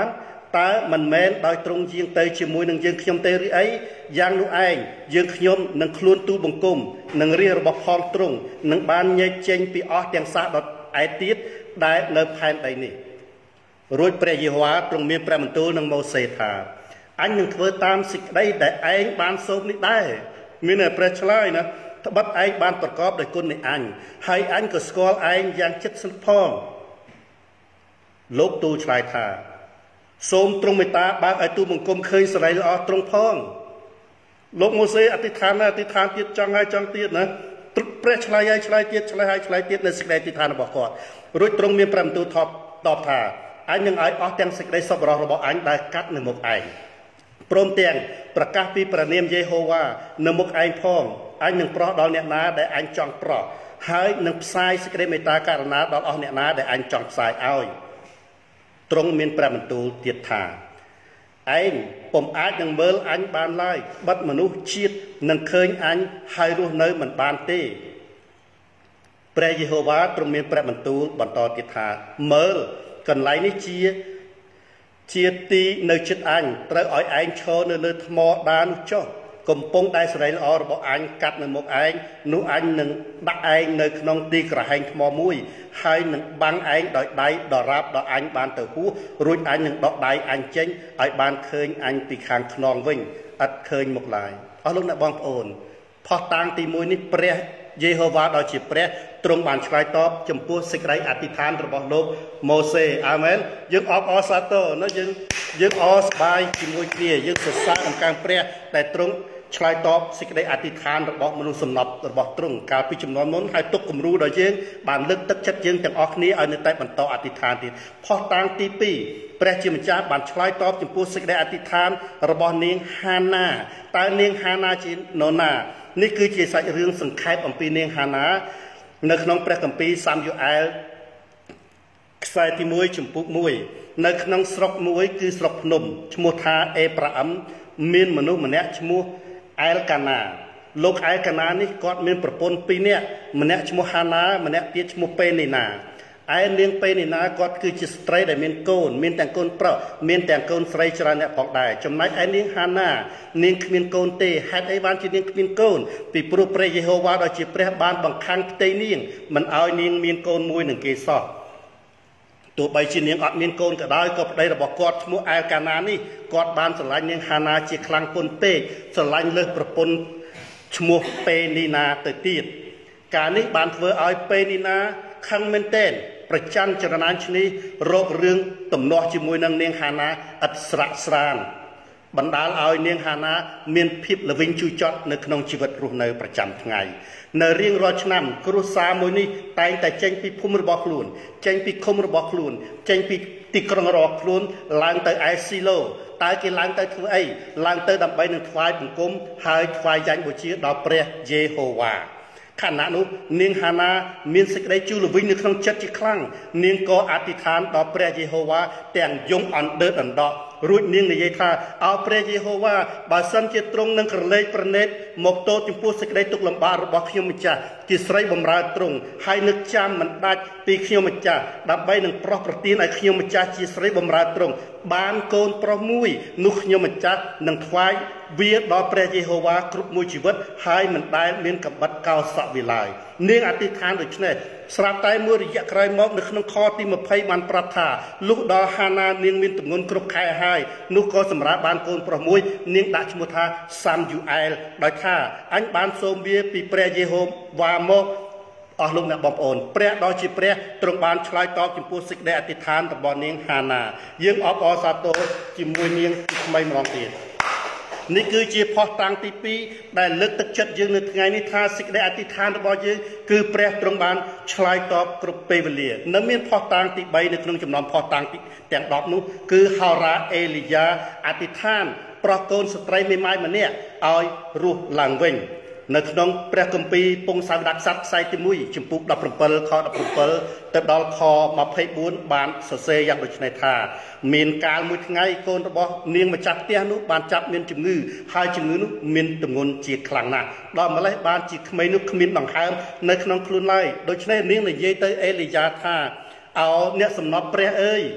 តើមិនមែនដោយត្រង់ជាងទៅជាមួយនឹងយើងខ្ញុំទេឬអីយ៉ាងនោះឯងយើងខ្ញុំនឹងខ្លួនទូលបង្គំនឹងរាជរបស់ផងទ្រង់នឹងបានញែកចេញពីអស់ទាំងសះដឯទៀតដែលនៅផែនដីនេះរួចព្រះយេហូវ៉ាទ្រង់មានព្រះបន្ទូលនឹងម៉ូសេថាអញនឹងធ្វើតាមសេចក្តីដែលឯងបានសូមនេះដែរមានតែព្រះឆ្លើយណាត្បិតឯងបានប្រកបដោយគុណនៃអញហើយអញក៏ស្គាល់ឯងយ៉ាងជិតស្និទ្ធផងលោកទូលឆ្លើយថាសូមទ្រង់មេត្តាបើកឲ្យទូលបង្គំឃើញសេរីល្អទ្រង់ផងលោកម៉ូសេអធិដ្ឋានអធិដ្ឋានទៀតចង់ហើយចង់ទៀតណាព្រះឆ្លើយហើយឆ្លើយទៀតឆ្លើយហើយឆ្លើយទៀតនៅសេចក្តីអធិដ្ឋានរបស់គាត់រួចទ្រង់មានព្រះបន្ទូលថប់តបថាអញនឹងឲ្យអស់ទាំងសេចក្តីសប្បុរសរបស់អញដែលកាត់នៅមុខឯងព្រមទាំងប្រកាសពីព្រះនាមយេហូវ៉ានៅមុខឯងផងអញនឹងប្រោះដល់អ្នកណាដែលអញចង់ប្រោះហើយនឹងផ្សាយសេចក្តីមេត្តាករុណាដល់អស់អ្នកណាដែលអញចង់ផ្សាយឲ្យទ្រង់មានព្រះបន្ទូលទៀតថាឯងពុំអាចនឹងមើលអញបានឡើយបិទមនុស្សជាតិនឹងឃើញអញហើយរស់នៅមិនបានទេព្រះយេហូវ៉ាទ្រង់មានព្រះបន្ទូលបន្តទៀតថាមើលកន្លែងនេះជាជាទីនៅចិត្តអញត្រូវឲ្យឯងឈរនៅលើថ្មដានោះចុះកំពុងតែសេរីល្អរបស់អញកាត់នៅមុខឯងនោះអញនឹងដាក់ឯងនៅក្នុងទីក្រហែងថ្មមួយហើយនឹងបាំងឯងដោយដៃដរាបដល់អញបានទៅហួសរួចអញនឹងដកដៃអញចេញឲ្យបានឃើញអញពីខាងខ្នងវិញឥតឃើញមុខឡើយអស់លោកអ្នកបងប្អូនផុសតាងទីមួយនេះព្រះយេហូវ៉ាដ៏ជាព្រះទ្រង់បានឆ្លើយតបចំពោះសេចក្តីអធិដ្ឋានរបស់លោកម៉ូសេអាមែនយើងអបអរសាទរណាយើងយើងអរសប្បាយជាមួយគ្នាយើងសរសើរអំកាងព្រះដែលទ្រង់ឆ្លើយតបសេចក្តីអធិដ្ឋានរបស់មនុស្សសំណប់របស់ទ្រង់កាលពីចំនួនមុនហើយទុកគំរូដល់យើងបានលើកទឹកចិត្តយើងទាំងអស់គ្នាឲ្យនៅតែបន្តអធិដ្ឋានទៀតផុសតាងទីពីរព្រះជាម្ចាស់បានឆ្លើយតបចំពោះសេចក្តីអធិដ្ឋានរបស់នាងហាណាតើនាងហាណាជានរណានេះគឺជាសាច់រឿងសង្ខេបអំពីនាងហាណានៅក្នុងព្រះគម្ពីរសាមយូអែលខ្សែទីមួយចំពុកមួយនៅក្នុងស្រុកមួយគឺស្រុកភ្នំឈ្មោះថាអេប្រាអឹមមានមនុស្សម្នាក់ឈ្មោះអែលកាណាលោកអែលកាណានេះគាត់មានប្រពន្ធពីរនាក់ម្នាក់ឈ្មោះហាណាម្នាក់ទៀតឈ្មោះពេនីណាឯនាងពេនីណាគាត់គឺជាស្ត្រីដែលមានកូនមានទាំងកូនប្រុសមានទាំងកូនស្រីច្រើនអ្នកផងដែរចំណែកឯនាងហាណានាងគ្មានកូនទេហេតុអីបានជានាងគ្មានកូនពីព្រោះព្រះយេហូវ៉ាដ៏ជាព្រះបានបង្ខាំងផ្ទៃនាងមិនឲ្យនាងមានកូនមួយនឹងគេសោះទោះបីជានាងអត់មានកូនក៏ដោយក៏ប្តីរបស់គាត់ឈ្មោះអែលកាណានេះគាត់បានស្រឡាញ់នាងហាណាជាខ្លាំងពន់ពេកស្រឡាញ់លើសប្រពន្ធឈ្មោះពេនីណាទៅទៀតការនេះបានធ្វើឲ្យពេនីណាខឹងមែនទែនប្រច័ណ្ឌចរណានឈ្នេះរករឿងទំនាស់ជាមួយនឹងនាងហាណាឥតស្រាក់ស្រានបណ្ដាលឲ្យនាងហាណាមានភាពល្វីងជូរចត់នៅក្នុងជីវិតរស់នៅប្រចាំថ្ងៃនៅរៀងរាល់ឆ្នាំគ្រួសារមួយនេះតែងតែចេញពីភូមិរបស់ខ្លួនចេញពីឃុំរបស់ខ្លួនចេញពីទីក្រុងរបស់ខ្លួនឡើងទៅឯស៊ីឡូតើគេឡើងទៅធ្វើអីឡើងទៅដើម្បីនឹងថ្វាយបង្គំហើយថ្វាយយ៉ាញ់បូជាដល់ព្រះយេហូវ៉ាខណៈនោះនាងហាណាមានសេចក្តីជូរល្វីងនៅក្នុងចិត្តជាខ្លាំងនាងក៏អធិដ្ឋានដល់ព្រះយេហូវ៉ាទាំងយំអណ្ដើតអណ្ដោះរួចនាងនិយាយថាអោព្រះយេហូវ៉ាបើសិនជាទ្រង់នឹងក្រឡេកប្រណេតមកទោសចំពោះសេចក្តីទុក្ខលំបាករបស់ខ្ញុំម្ចាស់ជាស្រីបម្រើទ្រង់ហើយនឹកចាំមិនដាច់ពីខ្ញុំម្ចាស់ដើម្បីនឹងប្រោះប្រទានឲ្យខ្ញុំម្ចាស់ជាស្រីបម្រើទ្រង់បានកូនប្រុសមួយនោះខ្ញុំម្ចាស់នឹងថ្វាយវាដល់ព្រះយេហូវ៉ាគ្រប់មួយជីវិតហើយមិនដែលមានកំបិតកោសក់វាឡើយនាងអធិដ្ឋានដូច្នេះស្រាប់តែមួយរយៈក្រោយមកនៅក្នុងខទីยี่สิบបានប្រាប់ថាលុះដល់ហាណានាងមានទម្ងន់គ្រប់ខែហើយនោះក៏សម្រាប់បានកូនប្រុសមួយនាងដាក់ឈ្មោះថាសាមយូអែលដោយថាអញបានសូមវាពីព្រះយេហូវ៉ាមកអស់លោកអ្នកបងប្អូនព្រះដ៏ជាព្រះទ្រង់បានឆ្លើយតបចំពោះសេចក្តីអធិដ្ឋានរបស់នាងហាណាយើងអបអរសាទរជាមួយនាងទីថ្មីម្ដងទៀតនេះគឺជាផុសតាំងទីពីរដែលលើកទឹកចិត្តយើងនៅថ្ងៃនេះថាសេចក្តីអធិដ្ឋានរបស់យើងគឺព្រះទ្រង់បានឆ្លើយតបគ្រប់ពេលវេលានៅមានផុសតាំងទីបីនៅក្នុងចំណោមផុសតាំងទាំងដប់នោះគឺហោរ៉ាអេលីយ៉ាអធិដ្ឋានប្រោះកូនស្ត្រីមេម៉ាយម្នាក់ឲ្យរស់ឡើងវិញនៅក្នុងព្រះគម្ពីរពងសាវតាក្សត្រខ្សែទីមួយចំពុកដប់ប្រាំពីរខដប់ប្រាំពីរទៅដល់ខยี่สิบสี่បានសរសេរយ៉ាងដូចនេះថាមានកាលមួយថ្ងៃកូនរបស់នាងម្ចាស់ផ្ទះនោះបានចាប់មានជំងឺហើយជំងឺនោះមានទម្ងន់ជាខ្លាំងណាស់ដល់ម្លេះបានជាក្មេងនោះគ្មានដង្ហើមនៅក្នុងខ្លួនឡើយដូច្នេះនាងនិយាយទៅអេលីយ៉ាថាអោអ្នកសំណត់ព្រះអើយត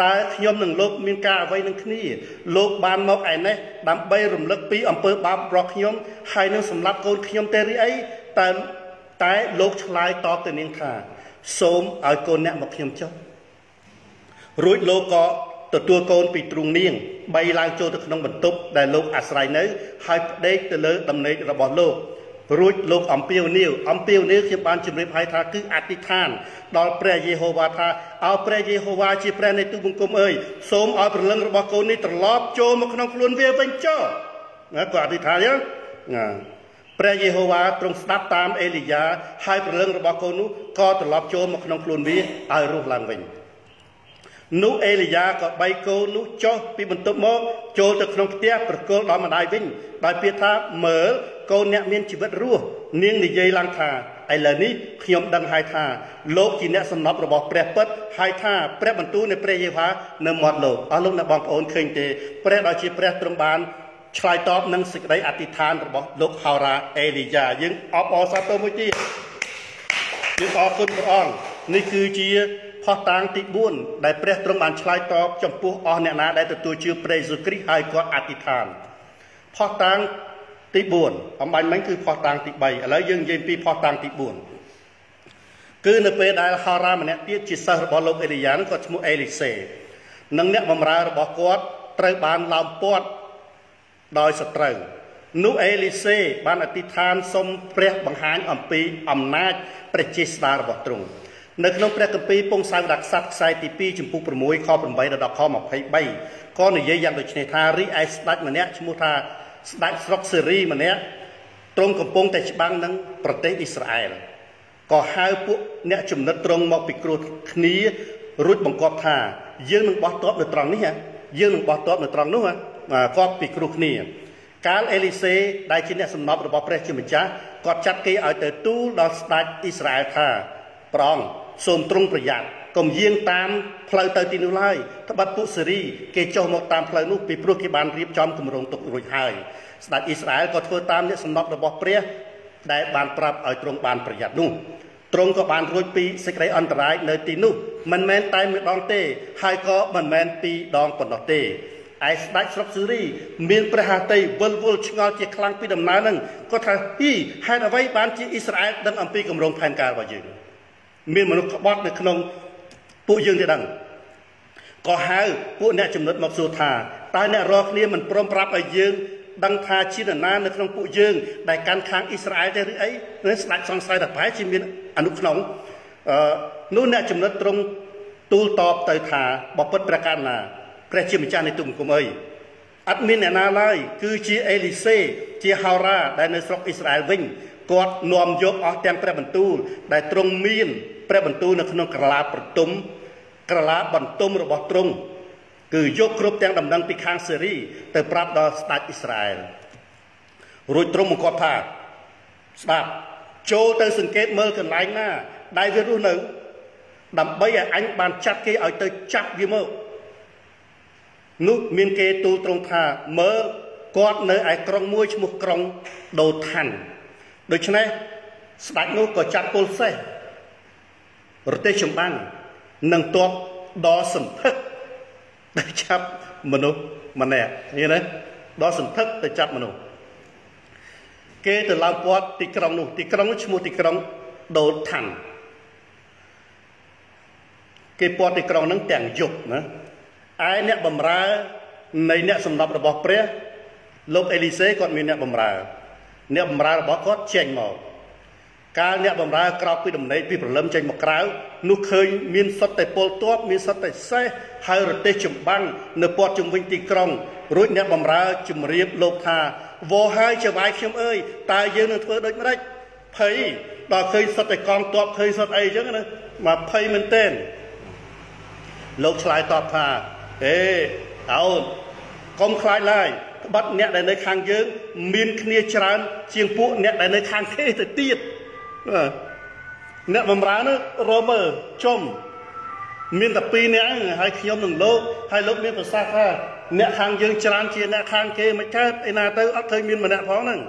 ตาขยมหนึ่งโลกมีการไว้หนึ่งนี่โลกบานมอกไอ้เนี่ยดำใบรำลึกปีอำเภอบาปรอกขยมให้หนึ่งสำหรับคนขยมเตรีไอแต่แต่โลกชลายตอบแต่เนียงขาโสมเอาคนเนี่ยมาขยมเจ้ารุ่ยโลกก็ตัวตัวโกนปีตรุงเนียงใบลางโจตะขนมบรรทุกได้โลกอาศัยเนื้อให้ได้แต่เลือดำเนินระบอบโลกรุ่ยโลกอัมเปียวนิ้วอัมเปียวนิ้วคือบ้านจุมริภัยทาคืออธิษฐานดอลเปรย์เยโฮวาทาเอาเปรย์เยโฮวาจีเปรย์ในตู้บุญกุมเอ้ยสมเอาเปลืองระบอบโกนนี้ตลอดโจมาขนมคลุนเวียเป็นเจ้านะก็อธิษฐานเยอะเปรย์เยโฮวาตรงสตับตามเอลียาให้เปลืองระบอบโกนุก็ตลอดโจมาขนมคลุนเวียเอารูปลังเวงนุเอลียาก็ใบโกนุโจปีบรรทุกโมโจตะขนมเตี้ยประโกลดอมาได้วิ่งได้เพียท่าเหมือโกเนี่ยมีชีวิตรั่วเนียงในยัยลังทาไอ้เหล่านี้ขยมดังไฮทาโลกจีเนี่ยสำนับระบบแปรปัดไฮทาแปรบรรทุในแปรเยวาในหมดโลกอารมณ์ในบางโอนเคยเตแปรดอยชีแปรตรงบานชายตอบนังสิกได้อธิษฐานระบบโลกฮาราเอลียายึงอปอซาโตมุจียึงอคุณพระองค์นี่คือจีพอต่างติบุญได้เปรียบตรงบานชายตอบจำพวกอเนี่ยนะได้ตัวชื่อเปรย์สุกริไฮก็อธิษฐานพอต่างติบุญอำบันมันคือพอต่างติใบแล้วยังยังปีพอต่างติบุญคือในเปรย์ได้ฮารามันเนี่ยที่จิตสารบอลโลกเอลิยานก็ชมูเอลิเซ่นังเนี่ยบำราระบอกกอดไตรบานลามปอดโดยสตรนุเอลิเซ่บานอธิษฐานสมเปรียบบังหารอัมปีอำนาจประจิสดาระบอกตรงในขนมเปรกปีปงสายดักสัตว์สายตีปีจมพูประมวยข้อเป็นใบระดับข้อมาไพ่ใบข้อในเยี่ยงโดยชนิดทาริไอสตัดมันเนี้ยชมูทาสตัดสล็อกซีรีมันเนี้ยตรงกับปงแต่ฉบังนั้นประเทศอิสราเอลก็หาพวกเนี้ยจุ่มนัดตรงมาปิกรูคนี้รุดบังกอบทายื่นหนึ่งบอสตอบในตรังนี้ฮะยื่นหนึ่งบอสตอบในตรังนู้นฮะก็ปิกรูคนี้การเอลิเซ่ได้ชิ้นเนี้ยสำนับระบบประเทศจิมจ้าก็จัดเกี่ยเอาแต่ตู้ดอสตัดอิสราเอลทาปรองสมตรงประหยัดกลมเยี่ยงตามเพลย์เตอร์ตินุไลทบัตปุสรีเกจโจมตามเพลย์นุปีปรุกิบานรีบจอมกมรงตกรุยหายสตาอิสราเอลก็ทั่วตามเนี่ยสำนับระบบเปรี้ยได้บานปรับเอาตรงบานประหยัดนุ่งตรงกับบานรุยปีสกัยอันตรายในตีนุมันแมนตายมือดองเต้ไฮก็มันแมนปีดองปนเต้ไอสไตสล็อกซูรีมีนประหารเตย์วอลวอลชงอจีคลังปีดำน้ำนั่งก็ทำฮีให้เอาไว้บานจีอิสราเอลดังอัมปีกมรงแผนการว่าอยู่มีมนุษย์บอดในขนมผู้ยืนที่ดังก็หาผู้เนี่ยจำนวนมักสูธาตายเนี่ยรอกนี้มันพร้อมปรับไอ้ยืนดังทาชินนาในขนมผู้ยืนได้การค้างอิสราเอลได้หรือไอ้เนื้อสลัดสองสายแต่ภายชิมินอนุขนมนู้นเนี่ยจำนวนตรงตูตอบเตยธาบอกเปิดประการนาเกรชิมจาในตุ่มกุมเอยอัดมินเนี่ยนาไลคือจีเอลิเซ่จีฮาราได้ในสล็อกอิสราเอลวิ่งกอดนวมยกออกแตงแปรบรรทุได้ตรงมีนแปรบรรทุในขนมกระลาประตุมกระลาบรรทุมระบบตรงคือยกครบแตงดำดังปีคางเซรีแต่ปรับดอสตาร์อิสราเอลรุ่ยตรงมังกรพาสตาร์โจเตอร์สังเกตเมื่อกันไล่หน้าได้เวรุ่นหนึ่งดำใบอันบานจัดเกยเอาเตอจับยี่เมื่อนุมีนเกตูตรงทาเมื่อกอดเนื้อไอกรองมวยชมุกกรองโดทันโดยฉะนั้นสตาร์นู้ก็จัดโพลเซ่รถเตชมบังนังตัวดอสัมพักได้จับมนุษย์มันแน่นี่นะดอสัมพักได้จับมนุษย์เกตลาวปอดติกรองนู้ติกรองนู้ชมุติกรองโดทันเกปอดติกรองนั้นแต่งยุบนะไอเนี่ยบำราในเนี่ยสำหรับระบบเปรี้ยโลกเอลิเซ่ก็มีเนี่ยบำราเนี่ยบำราบอกก็เจงหมดการเนี่ยบำรากรอบปีดำในปีประเริ่มเจงมากราวนุเคยมีสติโพลตัวมีสติเซ่ไฮรเตจุมบังเนื้อปอดจุมวิงตีกรองรุ่ยเนี่ยบำราจุมเรียบโลกธาโวไฮจะไว้เชื่อมเอ้ยตายยืนเถื่อโดยไม่ได้เพย์ต่อเคยสติกองตัวเคยสติเยอะนะมาเพย์มันเต้นโลกชายตอบธาเออเอากลมคลายไล่บัดเนี่ยในคางยืนมีนเนียจานเชียงปุ๊เนี่ยในคางเคยแต่ตีดเนี่ยบำราเนอะโรเมอร์ชมมีแต่ปีเนี่ยให้ขยมหนึ่งโลกให้โลกมีภาษาค่ะเนี่ยคางยืนจานเชียเนี่ยคางเคไม่แค่ไอ้นาเตอร์อัพเคยมีมาเนี่ยพ้องนั่ง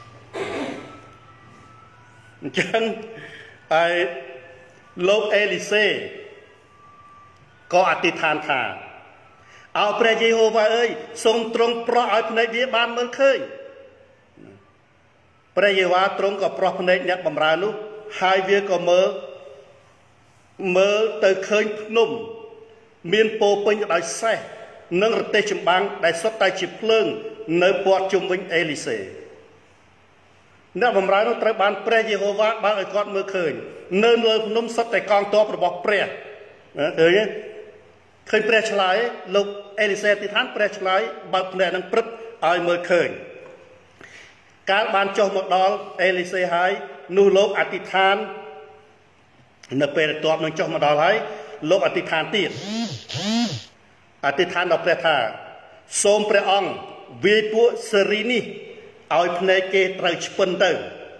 จังไอ้โลกเอลิเซ่ก็อธิษฐานค่ะเอาព្រះយេហូវ៉ាអើយសូមទ្រង់ប្រោះឲ្យភ្នែកវាបានមើលឃើញព្រះយេហូវ៉ាទ្រង់ក៏ប្រោះភ្នែកអ្នកបម្រើនោះហើយវាក៏មើលមើលទៅឃើញភ្នំមានពោពេញដោយសេះនិងរទេះចម្បាំងដែលសុទ្ធតែជាភ្លើងនៅព័ទ្ធជុំវិញអេលីសេអ្នកបម្រើនោះត្រូវបានព្រះយេហូវ៉ាបើកឲ្យគាត់មើលឃើញនៅលើភ្នំសុទ្ធតែកងទ័ពរបស់ព្រះឃើញទេឃើញព្រះឆ្លើយលោកអេលីសេទីឋានព្រះឆ្លើយបើកភ្នែកនឹងព្រឹកឲ្យមើលឃើញកាលបានចុះមកដល់អេលីសេហើយនោះលោកអធិដ្ឋាននៅពេលទ័ពនឹងចុះមកដល់ហើយលោកអធិដ្ឋានទៀតអធិដ្ឋានដល់ព្រះថាសូមព្រះអង្គវាយពួកសេរីនេះឲ្យភ្នែកគេត្រូវឆ្ពិនទៅ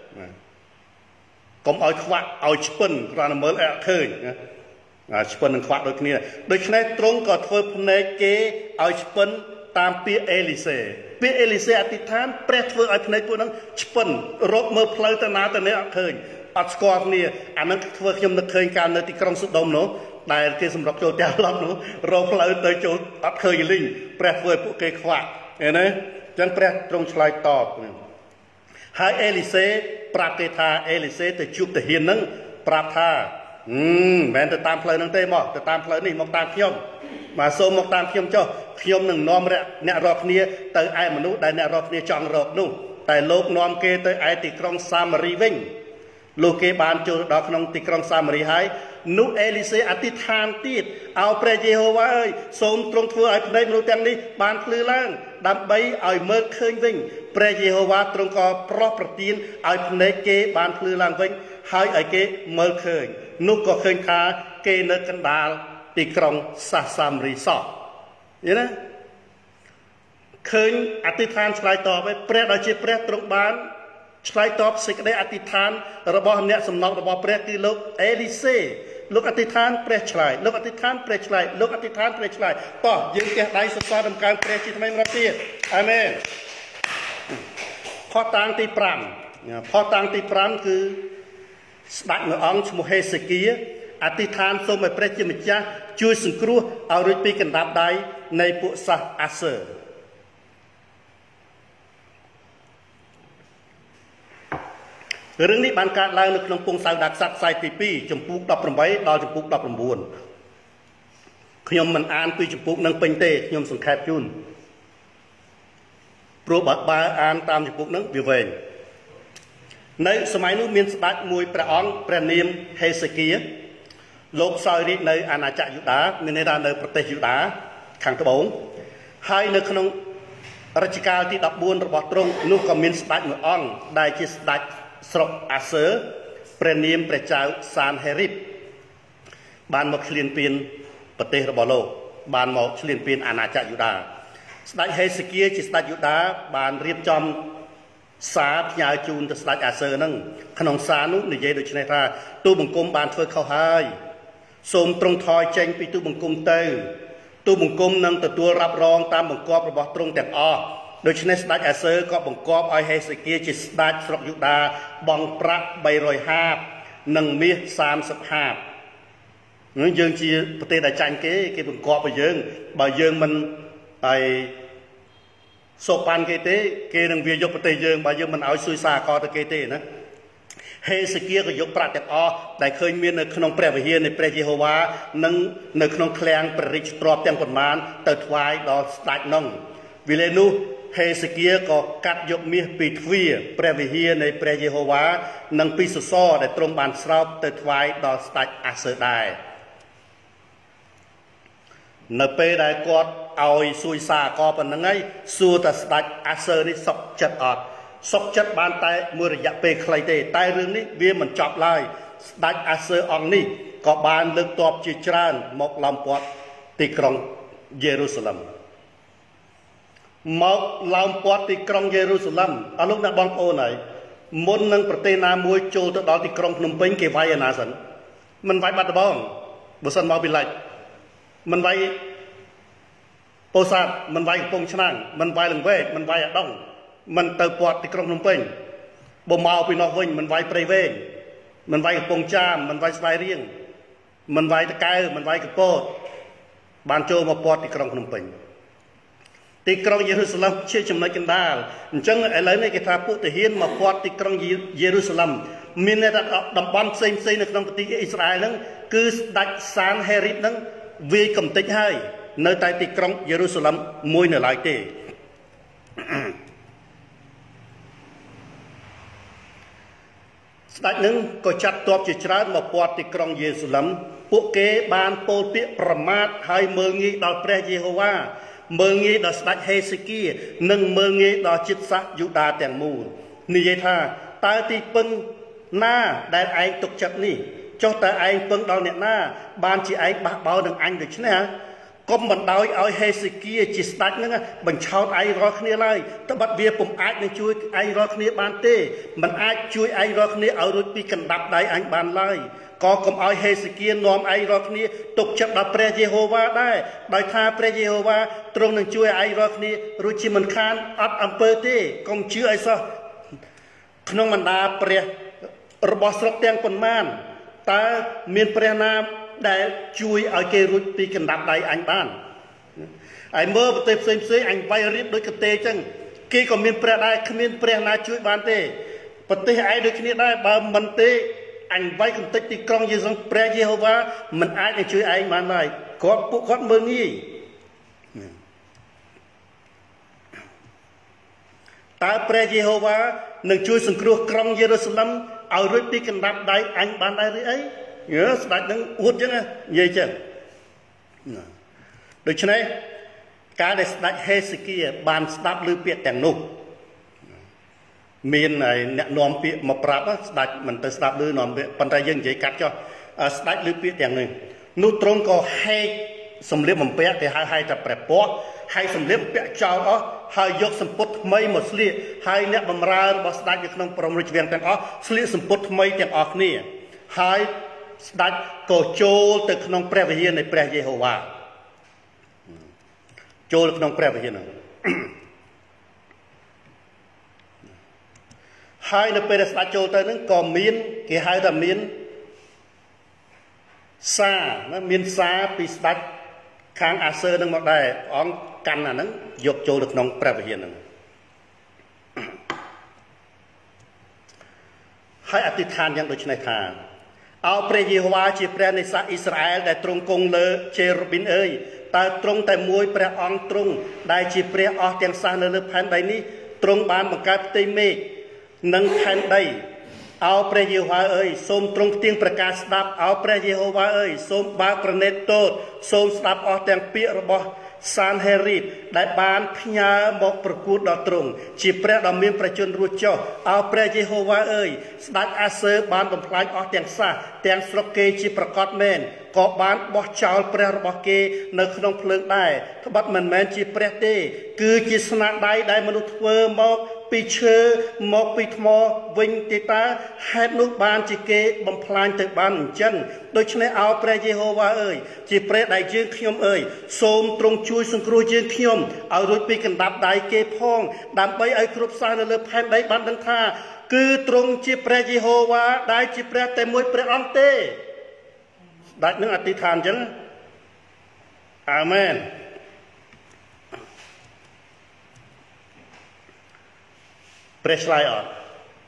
កុំឲ្យខ្វាក់ឲ្យឆ្ពិនគ្រាន់តែមើលអត់ឃើញណាឆ្ពិននឹងខ្វាក់ដូចគ្នាដូច្នេះទ្រង់ក៏ធ្វើភ្នែកគេឲ្យឆ្ពិនតាមពាក្យអេលីសេពាក្យអេលីសេអធិដ្ឋានព្រះធ្វើឲ្យភ្នែកពួកហ្នឹងឆ្ពិនរកមើលផ្លូវទៅណាទៅនេះអត់ឃើញអត់ស្គាល់គ្នាអានឹងធ្វើខ្ញុំនឹកឃើញកាលនៅទីក្រុងសូដុំនោះដែលគេសម្រុកចូលផ្ទះឡប់នោះរកផ្លូវទៅចូលអត់ឃើញលីងព្រះធ្វើឲ្យពួកគេខ្វាក់ឃើញទេអញ្ចឹងព្រះទ្រង់ឆ្លើយតបហើយអេលីសេប្រាប់គេថាអេលីសេទៅជួបទាហានហ្នឹងប្រាប់ថាហឹមមិនមែនទៅតាមផ្លូវហ្នឹងទេមកទៅតាមផ្លូវនេះមកតាមខ្ញុំមកសូមមកតាមខ្ញុំចុះខ្ញុំនឹងនាំអ្នករកគ្នាទៅឯមនុស្សដែលអ្នករកគ្នាចង់រកនោះតែលោកនាំគេទៅឯទីក្រុងសាម៉ារីវិញលោកគេបានចូលដល់ក្នុងទីក្រុងសាម៉ារីហើយនោះអេលីសេអធិដ្ឋានទៀតឲ្យព្រះយេហូវ៉ាអើយសូមទ្រង់ធ្វើឲ្យភ្នែកមនុស្សទាំងនេះបានភ្លឺឡើងដើម្បីឲ្យមើលឃើញវិញព្រះយេហូវ៉ាទ្រង់ក៏ប្រោះប្រទានឲ្យភ្នែកគេបានភ្លឺឡើងវិញហើយឲ្យគេមើលឃើញនោះក៏ឃើញថាគេនៅកណ្ដាលទីក្រុងសាសាម៉ារីសោះយល់ទេឃើញអធិដ្ឋានឆ្លើយតបឲ្យព្រះដែលជាព្រះទ្រង់បានឆ្លើយតបសេចក្តីអធិដ្ឋានរបស់អ្នកសំណងរបស់ព្រះគឺលោកអេលីសេលោកអធិដ្ឋានព្រះឆ្លើយលោកអធិដ្ឋានព្រះឆ្លើយលោកអធិដ្ឋានព្រះឆ្លើយតោះយើងទះដៃសរសើរដំណើរព្រះជាថ្មីម្ដងទៀតអាមែនផុសតាងទី5ផុសតាងទី5គឺស្ដេចមួយអង្គឈ្មោះហេសេគៀអធិដ្ឋានសូមឲ្យព្រះជាម្ចាស់ជួយសង្គ្រោះឲ្យរួចពីកណ្ដាប់ដៃនៃពួកសាសអាសឺរឿងនេះបានកើតឡើងនៅក្នុងពងសៅដាក្សត្រខ្សែទី2ចំពុកដប់ប្រាំដល់ចំពុកដប់ប្រាំ9ខ្ញុំមិនអានពីចំពុកនឹងពេញទេខ្ញុំសង្ខេបជូនព្រោះបើបើអានតាមចំពុកនឹងវាវែងនៅសម័យនោះមានស្ដេចមួយព្រះអង្គព្រះនាមហេសេគៀលោកសោយរាជនៅអាណាចក្រយូដាមានន័យថានៅប្រទេសយូដាខាងត្បូងហើយនៅក្នុងរជ្ជកាលទីដប់4របស់ទ្រង់នោះក៏មានស្ដេចមួយអង្គដែលជាស្ដេចស្រុកអាសឺព្រះនាមព្រះចៅសានហេរីបបានមកឈ្លានពានប្រទេសរបស់លោកបានមកឈ្លានពានអាណាចក្រយូដាស្ដេចហេសេគៀជាស្ដេចយូដាបានរៀបចំសារផ្ញើជូនទៅស្ដេចអាសឺហ្នឹងក្នុងសារនោះនិយាយដូចនេះថាទូបង្គំបានធ្វើខុសហើយសូមទ្រង់ថយចេញពីទូបង្គំទៅទូបង្គំនឹងទទួលរ៉ាប់រងតាមបង្គាប់របស់ទ្រង់ទាំងអស់ដូច្នេះស្ដេចអាសឺក៏បង្គាប់ឲ្យហេសេគៀជាស្ដេចស្រុកយូដាបង់ប្រាក់បីរយហាបនិងមាសសាមសិបហាបនឹងយើងជាប្រទេសដែលចាញ់គេគេបង្គាប់ឲ្យយើងបើយើងមិនឲ្យសូប៉ាន់គេទេគេនឹងវាយកប្រទេសយើងបើយើងមិនឲ្យស៊ុយសាកទៅគេទេណាហេសេគៀក៏យកប្រាក់ទាំងអស់ដែលឃើញមាននៅក្នុងព្រះវិហារនៃព្រះយេហូវ៉ានិងនៅក្នុងឃ្លាំងព្រះរាជទ្រព្យទាំងប៉ុន្មានទៅថ្វាយដល់ស្ដេចនោះវិលេនោះហេសេគៀក៏កាត់យកមាសពីទ្វារព្រះវិហារនៃព្រះយេហូវ៉ានិងពីសសរដែលទ្រង់បានស្រោបទៅថ្វាយដល់ស្ដេចអាសឺដែរនៅពេលដែលគាត់ឲ្យស៊ួយសាក៏ប៉ុណ្្នឹងហើយសួរតែស្ដេចអាសឺនេះសុខចិត្តអត់សុខចិត្តបានតែមួយរយៈពេលខ្លីទេតែរឿងនេះវាមិនចប់ឡើយស្ដេចអាសឺអង្គនេះក៏បានលើកទ័ពជាច្រើនមកឡោមព័ទ្ធទីក្រុងយេរូសាឡិមមកឡោមព័ទ្ធទីក្រុងយេរូសាឡិមអស់លោកអ្នកបងប្អូនហើយមុននឹងប្រទេសណាមួយចូលទៅដល់ទីក្រុងភ្នំពេញគេវាយអាណាសិនមិនវាយបាត់ដំបងបើសិនមកពីឡែកមិនវាយពោធិ៍សាត់មិនវាយកំពង់ឆ្នាំងមិនវាយលង្វែកមិនវាយអាដុងមិនទៅព័ទ្ធទីក្រុងភ្នំពេញបើមកពីនោះវិញមិនវាយព្រៃវែងមិនវាយកំពង់ចាមមិនវាយស្វាយរៀងមិនវាយតកែវមិនវាយកពតបានចូលមកព័ទ្ធទីក្រុងភ្នំពេញទីក្រុងយេរូសាឡឹមជាចំណុចកណ្ដាលអញ្ចឹងឥឡូវនេះគេថាពួកទាហានមកព័ទ្ធទីក្រុងយេរូសាឡឹមមានតែតំបន់ផ្សេងផ្សេងនៅក្នុងប្រទេសអ៊ីស្រាអែលហ្នឹងគឺស្ដេចសានហេរីតហ្នឹងវាយកំទេចហើយនៅតែទីក្រុងយេរូសាឡឹមមួយនៅឡើយទេស្ដេចនឹងក៏ចាត់ទ័ពជាច្រើនមកព័ទ្ធទីក្រុងយេរូសាឡឹមពួកគេបានពោលពាក្យប្រមាថហើយមើលងាយដល់ព្រះយេហូវ៉ាមើលងាយដល់ស្ដេចហេសេគៀនិងមើលងាយដល់ជាតិសាសន៍យូដាទាំងមូលនិយាយថាតើទីពឹងណាដែលឯងទុកចិត្តនេះចុះតើឯងពឹងដល់អ្នកណាបានជាឯងបះបោរនឹងអញដូច្នេះកុំបណ្ដោយឲ្យហេសេគៀជាស្ដេចហ្នឹងបញ្ឆោតឯងរាល់គ្នាឡើយត្បិតវាពុំអាចនឹងជួយឯងរាល់គ្នាបានទេមិនអាចជួយឯងរាល់គ្នាឲ្យរួចពីកណ្ដាប់ដៃអញបានឡើយក៏កុំឲ្យហេសេគៀនាំឯងរាល់គ្នាទុកចិត្តដល់ព្រះយេហូវ៉ាដែរដោយថាព្រះយេហូវ៉ាទ្រង់នឹងជួយឯងរាល់គ្នារួចជាមិនខានអត់អំពើទេកុំជឿឲ្យសោះក្នុងបណ្ដាព្រះរបស់ស្រុកទាំងប៉ុន្មានតើមានព្រះណាដែលជួយឲ្យគេរួចពីកណ្ដាប់ដៃអញបានហើយមើលប្រទេសផ្សេងផ្សេងអញវាយរៀបដូចកទេអញ្ចឹងគេក៏មានព្រះដែរគ្មានព្រះណាជួយបានទេប្រទេសឯងដូចគ្នាដែរបើមិនទេអញវាយកន្តិចទីក្រុងយេរូសាឡឹមព្រះយេហូវ៉ាមិនអាចនឹងជួយឯងបានឡើយគាត់ពួកគាត់មើលងាយតើព្រះយេហូវ៉ានឹងជួយសង្គ្រោះក្រុងយេរូសាឡឹមឲ្យរួចពីកណ្ដាប់ដៃអញបានដែរឬអីយើស្ដេចនឹងអួតចឹងនិយាយចឹងដូច្នេះការដែលស្ដេចហេសេគៀបានស្ដាប់ឮពាក្យទាំងនោះមានអ្នកនាំពាក្យមកប្រាប់ស្ដេចមិនទៅស្ដាប់ឮនាំពាក្យប៉ុន្តែយើងនិយាយកាត់ចុះស្ដេចឮពាក្យទាំងនេះនោះទ្រង់ក៏ហែកសម្លៀកបំពាក់គេហៅហែកតែព្រះពស្ត្រហើយសម្លៀកបំពាក់ចោលអស់ហើយយកសម្ពុតថ្មីមកស្លៀកហើយអ្នកបម្រើរបស់ស្ដេចនៅក្នុងព្រំរាជវាំងទាំងអស់ស្លៀកសម្ពុតថ្មីទាំងអស់គ្នាហើយស្ដេចក៏ចូលទៅក្នុងព្រះវិហារនៃព្រះយេហូវ៉ាចូលក្នុងព្រះវិហារនោះហើយនៅពេលដែលស្ដេចចូលទៅហ្នឹងក៏មានគេហៅថាមានសារណាមានសារពីស្ដេចខាងអាសឺនឹងមកដែរអង្គកាន់អាហ្នឹងយកចូលទៅក្នុងព្រះវិហារហ្នឹងហើយអធិដ្ឋានយ៉ាងដូចនេះថាអោព្រះយេហូវ៉ាជាព្រះនៃសាសអ៊ីស្រាអែលដែលទ្រង់គង់លើជេរូប៊ីនអើយតើទ្រង់តែមួយព្រះអង្គទ្រង់ដែលជាព្រះអស់ទាំងសាសនៅលើផែនដីនេះទ្រង់បានបង្កើតផ្ទៃមេឃនិងផែនដីអោព្រះយេហូវ៉ាអើយសូមទ្រង់ផ្ទៀងប្រកាសស្ដាប់អោព្រះយេហូវ៉ាអើយសូមបើកប្រណិតទតសូមស្ដាប់អស់ទាំងពាក្យរបស់សានហេរីតដែលបានផ្ញើមកប្រគួតដល់ទ្រង់ជាព្រះដ៏មានប្រជញ្ញរស់ចុះអោព្រះយេហូវ៉ាអើយស្ដេចអាសឺបានបំផ្លាញអស់ទាំងសាសទាំងស្រុកគេជាប្រកបមែនក៏បានបោះចោលព្រះរបស់គេនៅក្នុងភ្លើងដែរត្បិតមិនមែនជាព្រះទេគឺជាស្នាដៃដែលមនុស្សធ្វើមកពីឈើមកពីថ្មវិញទេតាហេតុនោះបានជាគេបំផ្លាញទៅបានអញ្ចឹងដូច្នេះអោព្រះយេហូវ៉ាអើយជាព្រះដែលយើងខ្ញុំអើយសូមទ្រង់ជួយសង្គ្រោះយើងខ្ញុំឲ្យរួចពីកណ្ដាប់ដៃគេផងដើម្បីឲ្យគ្រប់សាសនៅលើផែនដីបានដឹងថាគឺទ្រង់ជាព្រះយេហូវ៉ាដែលជាព្រះតែមួយព្រះអង្គទេស្ដេចនឹងអធិដ្ឋានអញ្ចឹងអាមែនព្រះឆ្លើយអត់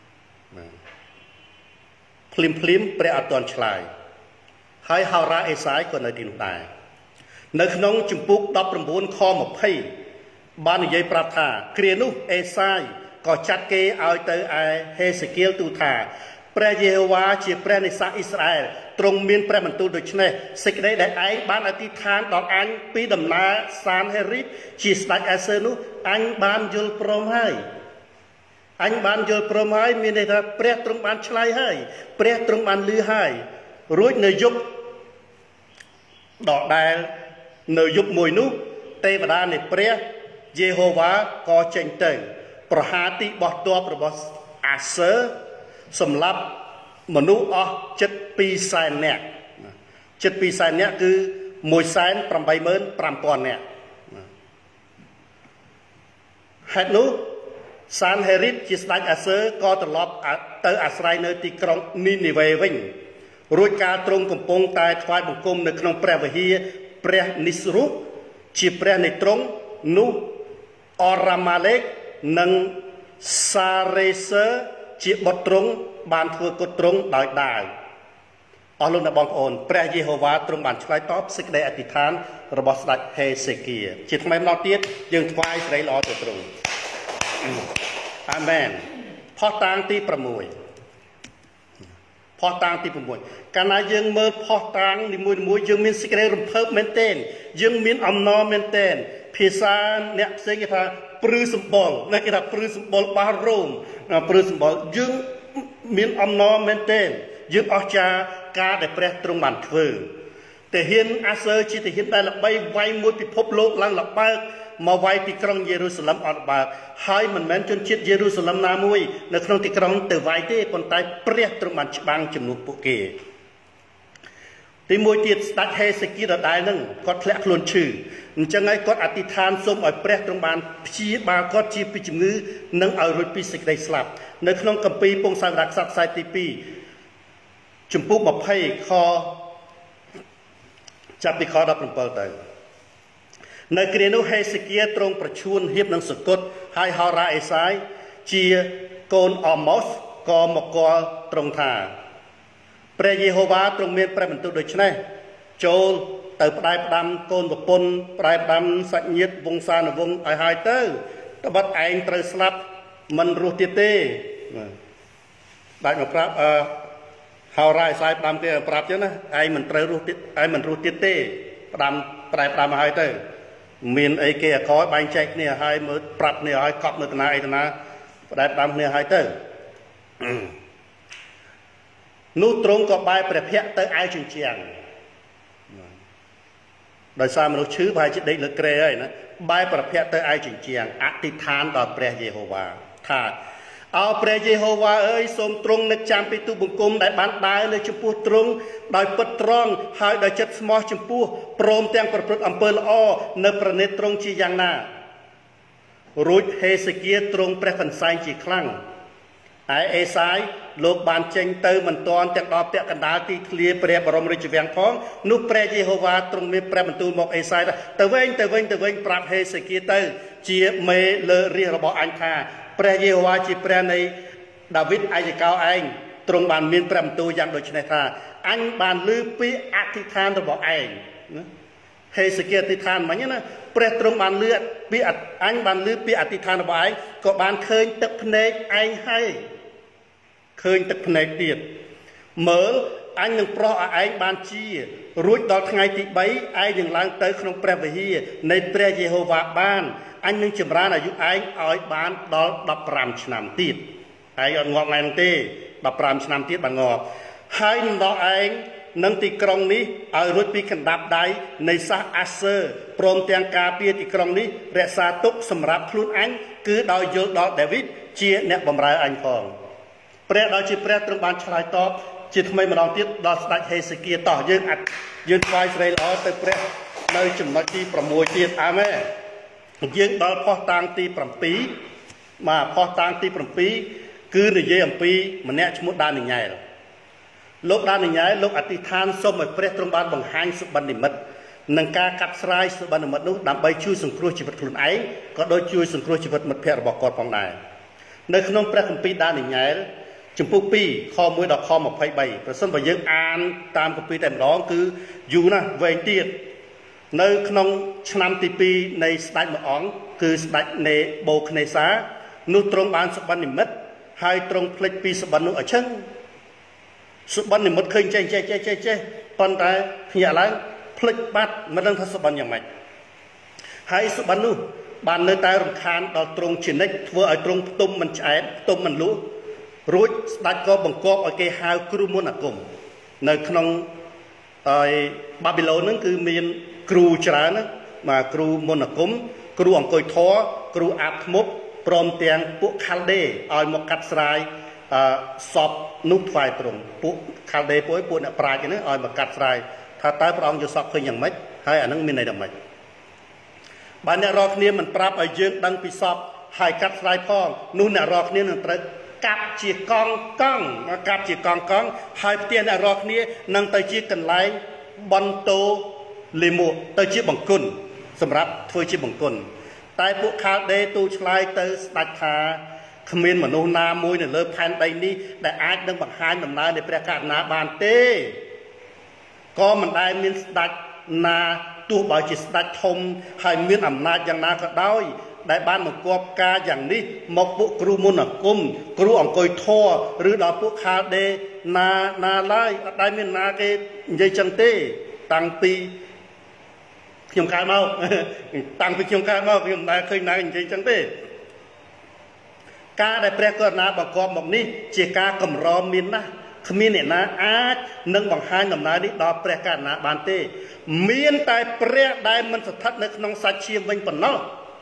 ភ្លាមភ្លាមព្រះអត់ទាន់ឆ្លើយហើយហោរាអេសាយក៏នៅទីនោះដែរនៅក្នុងជំពូកដប់ប្រាំបួនខម្ភៃបាននិយាយប្រាប់ថាគ្រានោះអេសាយក៏ចាត់គេឲ្យទៅឯហេសេគៀលទូលថាព្រះយេហូវ៉ាជាព្រះនៃសាសអ៊ីស្រាអែលទ្រង់មានព្រះបន្ទូលដូច្នេះសេចក្តីដែលឯងបានអធិដ្ឋានដល់អញពីដំណើរសានហេរីតជាស្ដេចអាសឺនោះអញបានយល់ព្រមហើយអញបានយល់ព្រមហើយមានន័យថាព្រះទ្រង់បានឆ្លើយហើយព្រះទ្រង់បានលឺហើយរួចនៅយប់ដដែលនៅយប់មួយនោះទេវតានៃព្រះយេហូវ៉ាក៏ចេញទៅប្រហារទីបោះទ័ពរបស់អាសឺសម្រាប់មនុស្សអស់ជិតពីរសែននាក់ជិតពីរសែននាក់គឺមួយសែនប្រាំបីម៉ឺនប្រាំពាន់នាក់ហេតុនោះសានហេរីតជាស្ដេចអាសឺក៏ត្រឡប់ទៅអាស្រ័យនៅទីក្រុងនីនីវេវិញរួចកាលទ្រង់កំពុងតែថ្វាយបង្គំនៅក្នុងព្រះវិហារព្រះនិស្រុសជាព្រះនៃទ្រង់នោះអរ៉ាម៉ាឡេកនិងសារ៉េសឺជាបុត្រទ្រង់បានធ្វើគុតទ្រង់ដោយដាវអស់លោកអ្នកបងប្អូនព្រះយេហូវ៉ាទ្រង់បានឆ្លើយតបសេចក្តីអធិដ្ឋានរបស់ស្ដេចហេសេគៀជាថ្មីម្ដងទៀតយើងថ្វាយសេរីល្អទៅទ្រង់អាមែនផុសតាងទី6ផុសតាងទី6កាលណាយើងមើលផុសតាងនីមួយៗយើងមានសេចក្តីរំភើបមែនទែនយើងមានអំណរមែនទែនភាសាអ្នកផ្សេងគេថាព្រឺសម្បុរអ្នកគេថាព្រឺសម្បុរបារោមព្រឺសម្បុរយើងមានអំណរមែនទែនយើងអស្ចារ្យការដែលព្រះទ្រង់បានធ្វើទាហានអាសឺជាទាហានដែលល្បីវាយមួយពិភពលោកឡើងល្បើកមកវាយទីក្រុងយេរូសាឡឹមអត់បើកហើយមិនមែនជនជាតិយេរូសាឡឹមណាមួយនៅក្នុងទីក្រុងទៅវាយទេប៉ុន្តែព្រះទ្រង់បានច្បាំងជំនួសពួកគេទីមួយទៀតស្ដេចហេសេគៀដដែលនឹងគាត់ធ្លាក់ខ្លួនឈឺអញ្ចឹងហើយគាត់អធិដ្ឋានសូមឲ្យព្រះទ្រង់បានព្យាបាលគាត់ជាពីជំងឺនិងឲ្យរួចពីសេចក្តីស្លាប់នៅក្នុងគម្ពីរពងសាវតារក្សត្រខ្សែទីពីរជំពូកยี่สิบខចាប់ពីខដប់เจ็ดទៅនៅគ្រានោះហេសេគៀទ្រង់ប្រឈួនហៀបនឹងសកុតហើយហោរ៉ាអេសាយជាកូនអម៉ូសក៏មកគាល់ទ្រង់ថាព្រះយេហូវ៉ាទ្រង់មានព្រះបន្ទូលដូច្នេះចូលទៅផ្ដែផ្ដាំកូនប្រពន្ធផ្ដែផ្ដាំសាច់ញាតិវង្សានុវង្សឲ្យហើយទៅត្បិតឯងត្រូវស្លាប់មិនរស់ទៀតទេដាច់មកប្រាប់អឺហោរ៉ាអេសាយផ្ដាំគេប្រាប់ចឹងណាឯងមិនត្រូវរស់ទៀតឯងមិនរស់ទៀតទេផ្ដាំផ្ដែផ្ដាំឲ្យហើយទៅមានអីគេអកលបែងចែកគ្នាឲ្យមើលប្រាប់គ្នាឲ្យកប់នៅតាណាអីតាណាផ្ដែផ្ដាំគ្នាឲ្យទៅនោះទ្រង់ក៏បែរព្រះភ័ក្ត្រទៅឯជញ្ជាំងដោយសារមនុស្សឈឺប្រហែលជាដេកលើគ្រែហើយណាបែរព្រះភ័ក្ត្រទៅឯជញ្ជាំងអធិដ្ឋានដល់ព្រះយេហូវ៉ាថាអោព្រះយេហូវ៉ាអើយសូមទ្រង់នឹកចាំពីទូបង្គំដែលបានដើរនៅចំពោះទ្រង់ដោយពិតត្រង់ហើយដោយចិត្តស្មោះចំពោះព្រមទាំងប្រព្រឹត្តអំពើល្អនៅប្រណិតទ្រង់ជាយ៉ាងណារួចហេសេគៀទ្រង់ព្រះកន្សែងជាខ្លាំងហើយអេសាយលោកបានចេញទៅមិនទាន់ទាំងដល់ពាក់កណ្ដាលទីធ្លាព្រះបរមរាជវាំងផងនោះព្រះយេហូវ៉ាទ្រង់មានព្រះបន្ទូលមកអេសាយថាទៅវិញទៅវិញទៅវិញប្រាប់ហេសេគៀទៅជាមេលើរាជរបស់អញថាព្រះយេហូវ៉ាជាព្រះនៃដាវីតឯកកោឯងទ្រង់បានមានព្រះបន្ទូលយ៉ាងដូចនេះថាអញបានឮពីអធិដ្ឋានរបស់ឯងហេសេគៀអធិដ្ឋានមិញណាព្រះទ្រង់បានឮពីអញបានឮពីអធិដ្ឋានរបស់ឯងក៏បានឃើញទឹកភ្នែកឯងហើយឃើញទឹកភ្នែកទៀតមើលអញនឹងប្រោះឲ្យឯងបានជារួចដល់ថ្ងៃទី3ឯងនឹងឡើងទៅក្នុងព្រះវិហារនៃព្រះយេហូវ៉ាបានអញនឹងចម្រើនអាយុឯងឲ្យបានដល់ដប់ប្រាំឆ្នាំទៀតឯងអត់ងាប់ថ្ងៃនោះទេដប់ប្រាំឆ្នាំទៀតបានងាប់ហើយនឹងដល់ឯងនឹងទីក្រុងនេះឲ្យរួចពីកណ្ដាប់ដៃនៃសាសអាសឺព្រមទាំងការពារទីក្រុងនេះរក្សាទុកសម្រាប់ខ្លួនអញគឺដោយយល់ដល់ដាវីតជាអ្នកបម្រើអញផងព្រះដោយជាព្រះទ្រង់បានឆ្លើយតបជាថ្មីម្ដងទៀតដល់ស្ដេចហេសេគៀតោះយើងអាចយើងថ្វាយសេរីល្អទៅព្រះនៅចំណុចទី6ទៀតអាមែនយើងដល់ផុសតាងទី7បាទផុសតាងទី7គឺនិយាយអំពីម្នាក់ឈ្មោះដានីញ៉ែលលោកដានីញ៉ែលលោកអធិដ្ឋានសូមឲ្យព្រះទ្រង់បានបង្ហាញសុបិននិមិត្តនិងការកាត់ស្រាយសុបិននិមិត្តនោះដើម្បីជួយសង្គ្រោះជីវិតខ្លួនឯងក៏ដូចជួយសង្គ្រោះជីវិតមិត្តភ័ក្តិរបស់គាត់ផងដែរនៅក្នុងព្រះគម្ពីរដានីញ៉ែលជំពូកtwoខoneដល់ខtwenty-threeប្រសិនបើយើងអានតាមគម្ពីរតែម្ដងគឺយូរណាស់វែងទៀតនៅក្នុងឆ្នាំទី2នៃស្ដេចមួយអង្គគឺស្ដេចនេបូខនេសានោះទ្រង់បានសុបិននិមិត្តហើយទ្រង់ភ្លេចពីសុបិននោះអញ្ចឹងសុបិននិមិត្តឃើញចេះចេះចេះចេះចេះប៉ុន្តែភ្ញាក់ឡើងភ្លេចបាត់មិនដឹងថាសុបិនយ៉ាងម៉េចហើយសុបិននោះបាននៅតែរំខានដល់ទ្រង់ជានិច្ចធ្វើឲ្យទ្រង់ផ្ទុំមិនឆ្អែតផ្ទុំមិនលក់រួចស្ដេចក៏បង្គាប់ឲ្យគេហៅគ្រូមន្តអាគមនៅក្នុងហើយបាប៊ីឡូនហ្នឹងគឺមានគ្រូច្រើនណាបាទគ្រូមន្តអាគមគ្រូអង្គុយធរគ្រូអាបធ្មប់ព្រមទាំងពួកខាល់ដេឲ្យមកកាត់ស្រាយអឺសពនោះថ្វាយទ្រង់ពួកខាល់ដេពួកពួកអ្នកប្រាជ្ញហ្នឹងឲ្យមកកាត់ស្រាយថាតើព្រះអង្គយកសពឃើញយ៉ាងម៉េចហើយអាហ្នឹងមានន័យយ៉ាងម៉េចបើអ្នករកគ្នាមិនប្រាប់ឲ្យយើងដឹងពីសពហើយកាត់ស្រាយផងនោះអ្នករកគ្នានឹងត្រូវកាប់ជាកង់កង់មកកាប់ជាកង់កង់ហើយផ្ទះអ្នករកគ្នានឹងទៅជាកន្លែងបន្ទោលេមួទៅជាបង្គន់សម្រាប់ធ្វើជាបង្គន់តែពួកខាលដេទូឆ្លើយទៅស្ដេចថាគ្មានមនុស្សណាមួយនៅលើផែនដីនេះដែលអាចនឹងបង្ហាញដំណើរនៃព្រះករុណាបានទេក៏មិនដែលមានស្ដេចណាទោះបើជាស្ដេចធំហើយមានអំណាចយ៉ាងណាក៏ដោយដែលបានបង្គាប់ការយ៉ាងនេះមកពួកគ្រូមន្តអាគមគ្រូអង្គុយធរឬដល់ពួកខាលដេណាណាឡើយអត់ដែលមានណាគេនិយាយចឹងទេតាំងពីខ្ញុំកើតមកតាំងពីខ្ញុំកើតមកខ្ញុំមិនដែលឃើញណានិយាយចឹងទេការដែលព្រះករុណាបង្គាប់មកនេះជាការកម្រមានណាស់គ្មានអ្នកណាអាចនឹងបង្ហាញដំណើរនេះដល់ព្រះករុណាបានទេមានតែព្រះដែលមិនស្ថិតនៅក្នុងសាច់ឈាមវិញប៉ុណ្ណោះ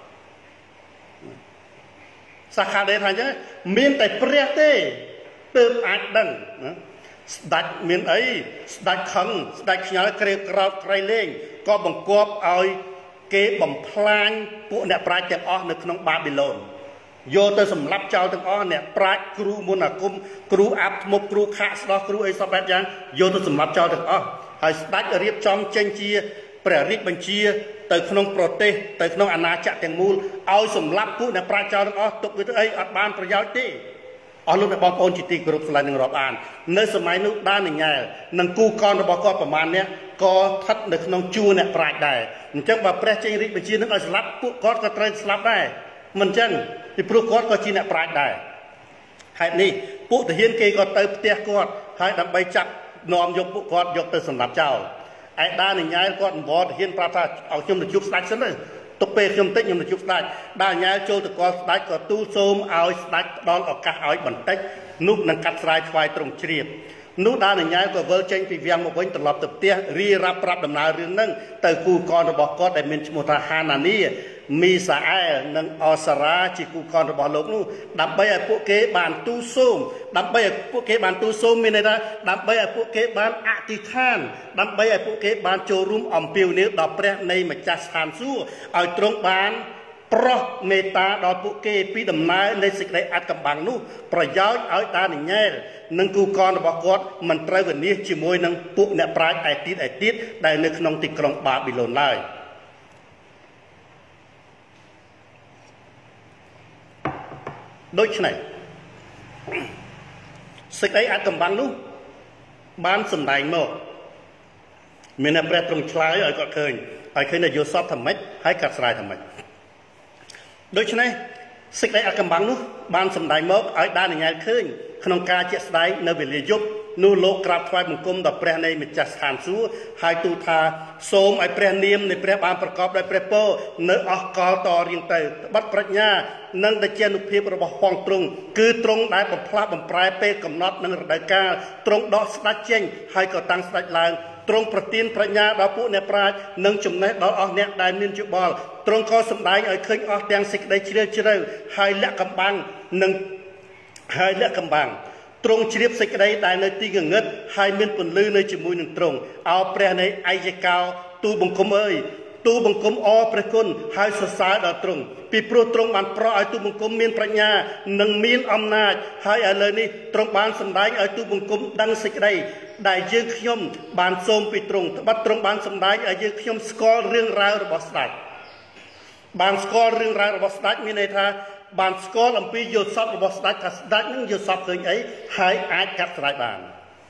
សាខាដេថាអញ្ចឹងមានតែព្រះទេទើបអាចដឹងស្ដេចមានអីស្ដេចខឹងស្ដេចខ្ញាល់ក្រេវក្រោតក្រៃលែងក៏បង្គាប់ឲ្យគេបំផ្លាញពួកអ្នកប្រាជ្ញទាំងអស់នៅក្នុងបាប៊ីឡូនយកទៅសម្លាប់ចោលទាំងអស់អ្នកប្រាជ្ញគ្រូមន្តអាគមគ្រូអាប់ធ្មប់គ្រូខាក់ស្ដោះគ្រូអីសពបែបយ៉ាងយកទៅសម្លាប់ចោលទាំងអស់ហើយស្ដេចរៀបចំចេញជាព្រះរាជបញ្ជាទៅក្នុងប្រទេសទៅក្នុងអាណាចក្រទាំងមូលឲ្យសម្លាប់ពួកអ្នកប្រាជ្ញចោលទាំងអស់ទុកវាទៅអីអត់បានប្រយោជន៍ទេអស់លោកអ្នកបងប្អូនជាទីគោរពស្រឡាញ់នឹងរាប់អាននៅសម័យនោះដានីញ៉ែលនិងគូកនរបស់គាត់ប្រមាណនេះក៏ស្ថិតនៅក្នុងជួរអ្នកប្រាជ្ញដែរអញ្ចឹងបើព្រះចេញរាជបញ្ជានឹងឲ្យស្លាប់ពួកគាត់ក៏ត្រូវស្លាប់ដែរមិនអញ្ចឹងពីព្រោះគាត់ក៏ជាអ្នកប្រាជ្ញដែរហេតុនេះពួកទាហានគេក៏ទៅផ្ទះគាត់ហើយដើម្បីចាប់នាំយកពួកគាត់យកទៅសម្លាប់ចោលឯដានីញ៉ែលគាត់អង្វរទាហានប្រាប់ថាឲ្យខ្ញុំទៅជួបស្ដេចសិនទៅទុកពេលខ្ញុំតិចខ្ញុំទៅជួបស្ដេចដានីញ៉ែលចូលទៅគាល់ស្ដេចក៏ទូលសូមឲ្យស្ដេចផ្ដល់ឱកាសឲ្យបន្តិចនោះនឹងកាត់ស្រាយថ្វាយទ្រង់ជ្រាបនោះដានីញ៉ែលក៏វិលចេញពីវាំងមកវិញត្រឡប់ទៅផ្ទះរីរ៉ាប់ប្រាប់ដំណើររឿងហ្នឹងទៅគូកនរបស់គាត់ដែលមានឈ្មោះថាហាណានីមីសាអែលនិងអសារ៉ាជាគូកនរបស់លោកនោះដើម្បីឲ្យពួកគេបានទូលសូមដើម្បីឲ្យពួកគេបានទូលសូមមានន័យថាដើម្បីឲ្យពួកគេបានអធិដ្ឋានដើម្បីឲ្យពួកគេបានចូលរួមអំពាវនាវដល់ព្រះនៃម្ចាស់ស្ថានសួគ៌ឲ្យទ្រង់បានប្រោះមេត្តាដល់ពួកគេពីដំណើរនៃសេចក្តីអាថ៌កំបាំងនោះប្រយោជន៍ឲ្យដានីញ៉ែលនិងគូកនរបស់គាត់មិនត្រូវវិនិច្ឆ័យជាមួយនឹងពួកអ្នកប្រាជ្ញឯទៀតឯទៀតដែលនៅក្នុងទីក្រុងបាប៊ីឡូនឡើយដូច្នេះសេចក្តីអាថ៌កំបាំងនោះបានសម្ដែងមកមានតែព្រះទ្រង់ឆ្លើយឲ្យគាត់ឃើញឲ្យឃើញថាយល់សពថាម៉េចហើយកាត់ស្រាយថាម៉េចដូច្នេះសេចក្តីអាថ៌កំបាំងនោះបានសម្ដែងមកឲ្យដានីញ៉ែលឃើញក្នុងការជាក់ស្ដែងនៅវេលាយប់នោះលោកក្រាបថ្វាយបង្គំដល់ព្រះនៃម្ចាស់ស្ថានសួគ៌ហើយទូលថាសូមឲ្យព្រះនាមនៃព្រះបានប្រកបដោយព្រះពរនៅអស់កលតរៀងទៅត្បិតប្រាជ្ញានិងដេចនុភាពរបស់ផងទ្រង់គឺទ្រង់ដែលបំផ្លាស់បំប្រែពេលកំណត់និងរដូវកាលទ្រង់ដោះស្ដេចចេញហើយក៏តាំងស្ដេចឡើងទ្រង់ប្រទានប្រាជ្ញាដល់ពួកអ្នកប្រាជ្ញនិងចំណេះដល់អស់អ្នកដែលមានយោបល់ទ្រង់ក៏សម្ដែងឲ្យឃើញអស់ទាំងសេចក្តីជ្រាលជ្រៅហើយលាក់កំបាំងនិងហើយលាក់កំបាំងទ្រង់ជ្រាបសេចក្តីដែលនៅទីងងឹតហើយមានពន្លឺនៅជាមួយនឹងទ្រង់អោព្រះនៃឯយកោទូលបង្គំអើយទូលបង្គំអរព្រះគុណហើយសរសើរដល់ទ្រង់ពីព្រោះទ្រង់បានប្រោសឲ្យទូលបង្គំមានប្រាជ្ញានិងមានអំណាចហើយឥឡូវនេះទ្រង់បានសម្ដែងឲ្យទូលបង្គំដឹងសេចក្តីដែលយើងខ្ញុំបានសូមពីទ្រង់ត្បិតទ្រង់បានសម្ដែងឲ្យយើងខ្ញុំស្គាល់រឿងរ៉ាវរបស់ស្ដេចបានស្គាល់រឿងរ៉ាវរបស់ស្ដេចមានន័យថាបានស្គាល់អំពីយល់សពរបស់ស្ដេចថាស្ដេចនឹងយល់សពឃើញអីហើយអាចកាត់ស្រាយបាន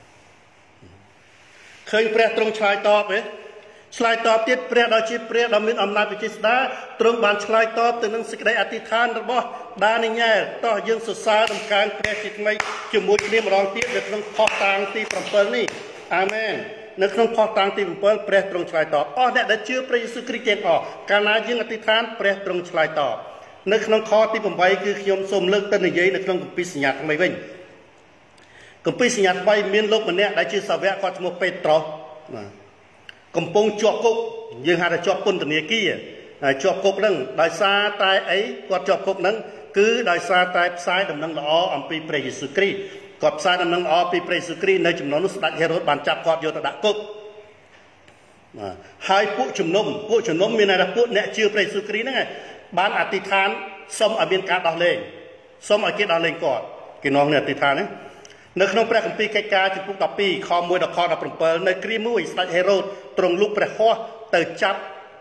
ឃើញព្រះទ្រង់ឆ្លើយតបទេឆ្លើយតបទៀតព្រះដ៏ជាព្រះដ៏មានអំណាចវិជាស្ដាទ្រង់បានឆ្លើយតបទៅនឹងសេចក្តីអធិដ្ឋានរបស់ដានីញ៉ែលតោះយើងសរសើរដំកើងព្រះជាថ្មីជាមួយគ្នាម្ដងទៀតនៅក្នុងផុសតាងទី7នេះអាមែននៅក្នុងផុសតាងទី7ព្រះទ្រង់ឆ្លើយតបអស់អ្នកដែលជឿព្រះយេស៊ូវគ្រីស្ទទាំងអស់កាលណាយើងអធិដ្ឋានព្រះទ្រង់ឆ្លើយតបនៅក្នុងខទី8គឺខ្ញុំសូមលើកទៅនិយាយនៅក្នុងគម្ពីរសញ្ញាថ្មីវិញគម្ពីរសញ្ញាថ្មីមានលោកម្នាក់ដែលជាសាវកគាត់ឈ្មោះពេត្រុសបាទកំពុងជាប់គុកយើងហៅថាជាប់ពន្ធនាគារជាប់គុកហ្នឹងដោយសារតែអីគាត់ជាប់គុកហ្នឹងគឺដោយសារតែផ្សាយដំណឹងល្អអំពីព្រះយេស៊ូវគ្រីស្ទគាត់ផ្សាយដំណឹងល្អពីព្រះយេស៊ូវគ្រីស្ទនៅចំណុចនោះស្ដេចហេរ៉ូតបានចាប់គាត់យកទៅដាក់គុកបាទហើយពួកជំនុំពួកជំនុំមានន័យថាពួកអ្នកជឿព្រះយេស៊ូវគ្រីស្ទហ្នឹងបានអធិដ្ឋានសូមឲ្យមានការដោះលែងសូមឲ្យគេដោះលែងគាត់គេនាំគ្នាអធិដ្ឋានហ្នឹងនៅក្នុងព្រះគម្ពីរកិច្ចការចំពុក12ខ1ដល់ខ17នៅគ្រាមួយស្ដេចហេរ៉ូតទ្រង់លុបព្រះហស្ថទៅចាប់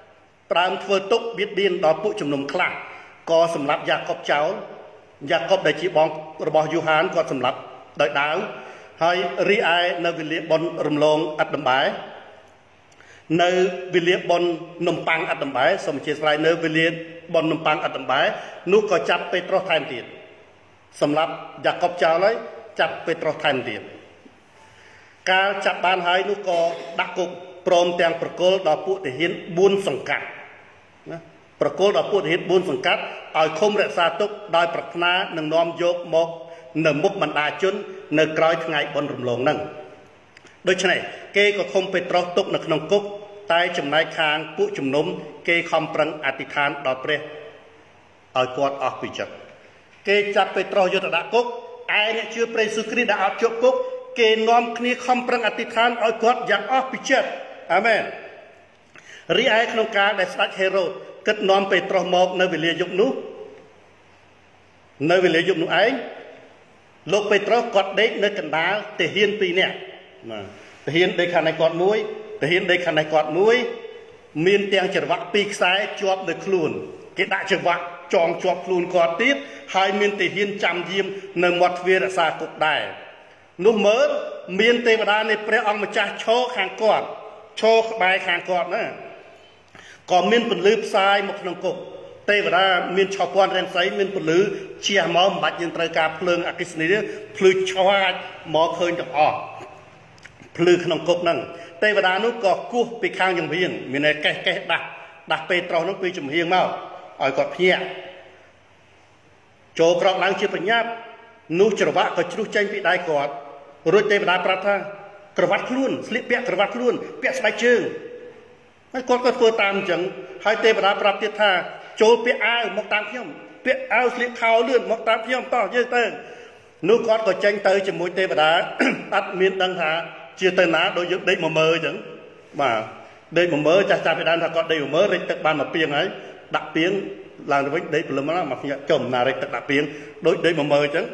ប្រាំធ្វើទុកបៀតបៀនដល់ពួកជំនុំខ្លះក៏សម្រាប់យ៉ាកបចោលយ៉ាកបដែលជាបងរបស់យូហានគាត់សម្រាប់ដោយដាវហើយរីឯនៅវេលាបុណ្យរំលងអត្តដំបែនៅវេលាបុណ្យនំប៉័ងអត្តដំបែសូមអធិស្ឋាននៅវេលាបុណ្យនំប៉័ងអត្តដំបែនោះក៏ចាប់ពេត្រុសថែមទៀតសម្រាប់យ៉ាកបចោលហើយចាប់ពេត្រុសថែមទៀតកាលចាប់បានហើយនោះក៏ដាក់គុកព្រមទាំងប្រគល់ដល់ពួកទាហានបួនសង្កាត់ណាប្រគល់ដល់ពួកទាហានបួនសង្កាត់ឲ្យឃុំរក្សាទុកដោយប្រាថ្នានឹងនាំយកមកនៅមុខបណ្ដាជននៅក្រោយថ្ងៃបុណ្យរំលងហ្នឹងដូច្នេះគេក៏ឃុំពេត្រុសទុកនៅក្នុងគុកតែចំណែកខាងពួកជំនុំគេខំប្រឹងអធិដ្ឋានដល់ព្រះឲ្យគាត់អស់ពីចិត្តគេចាប់ពេត្រុសយកទៅដាក់គុកឯអ្នកជឿព្រះយេស៊ូវគ្រីស្ទដែលអត់ជាប់គុកគេនាំគ្នាខំប្រឹងអធិដ្ឋានឲ្យគាត់យ៉ាងអស់ពីចិត្តអាមែនរីឯក្នុងការដែលស្ដេចហេរ៉ូតគិតនាំពេត្រុសមកនៅវេលាយប់នោះនៅវេលាយប់នោះឯងលោកពេត្រុសគាត់ដេកនៅកណ្ដាលទាហានពីរនាក់បាទទាហានដេកខាងណៃគាត់មួយទាហានដេកខាងណៃគាត់មួយមានទាំងច្រវាក់ពីរខ្សែជាប់នៅខ្លួនគេដាក់ច្រវាក់ចងជាប់ខ្លួនគាត់ទៀតហើយមានទាហានចាំយាមនៅមាត់ទ្វាររក្សាគុកដែរនោះមើលមានទេវតានៃព្រះអង្គម្ចាស់ឈរខាងគាត់ឈរក្បែរខាងគាត់ណាក៏មានពន្លឺផ្សាយមកក្នុងគុកទេវតាមានឆោពាន់រែងស្អីមានពន្លឺជះមកមិនបាច់យើងត្រូវការភ្លើងអគ្គិសនីទេភ្លឺឆ្វាចមកឃើញទាំងអស់ភ្លឺក្នុងគុកហ្នឹងទេវតានោះក៏គោះពីខាងចំហៀងមានតែកេះកេះដាស់ដាស់ពេត្រុសនោះពីចំហៀងមកឲ្យគាត់ភ្ញាក់ចូលក្រោកឡើងជាបញ្ញាប់នោះច្រវាក់ក៏ជ្រុះចេញពីដៃគាត់រួចទេវតាប្រាប់ថាក្រវ៉ាត់ខ្លួនស្លៀកពាក់ក្រវ៉ាត់ខ្លួនពាក់ស្បែកជើងហើយគាត់ក៏ធ្វើតាមអញ្ចឹងហើយទេវតាប្រាប់ទៀតថាចូលពាក់អាវមកតាមខ្ញុំពាក់អាវស្លៀកខោលឿនមកតាមខ្ញុំតោះយើងទៅនោះគាត់ក៏ចេញទៅជាមួយទេវតាអត់មានដឹងថាជាទៅណាដូចយើងដេកមកមើលអញ្ចឹងបាទដេកមកមើលចាស់ចាស់ពីដើមថាគាត់ដេកមកមើលរិចទឹកបានមកពីងហើយដាក់ពីងឡើងទៅវិញដេកព្រលឹមមកខ្ញុំចំណារិចទឹកដាក់ពីងដូចដេកមកមើលអញ្ចឹង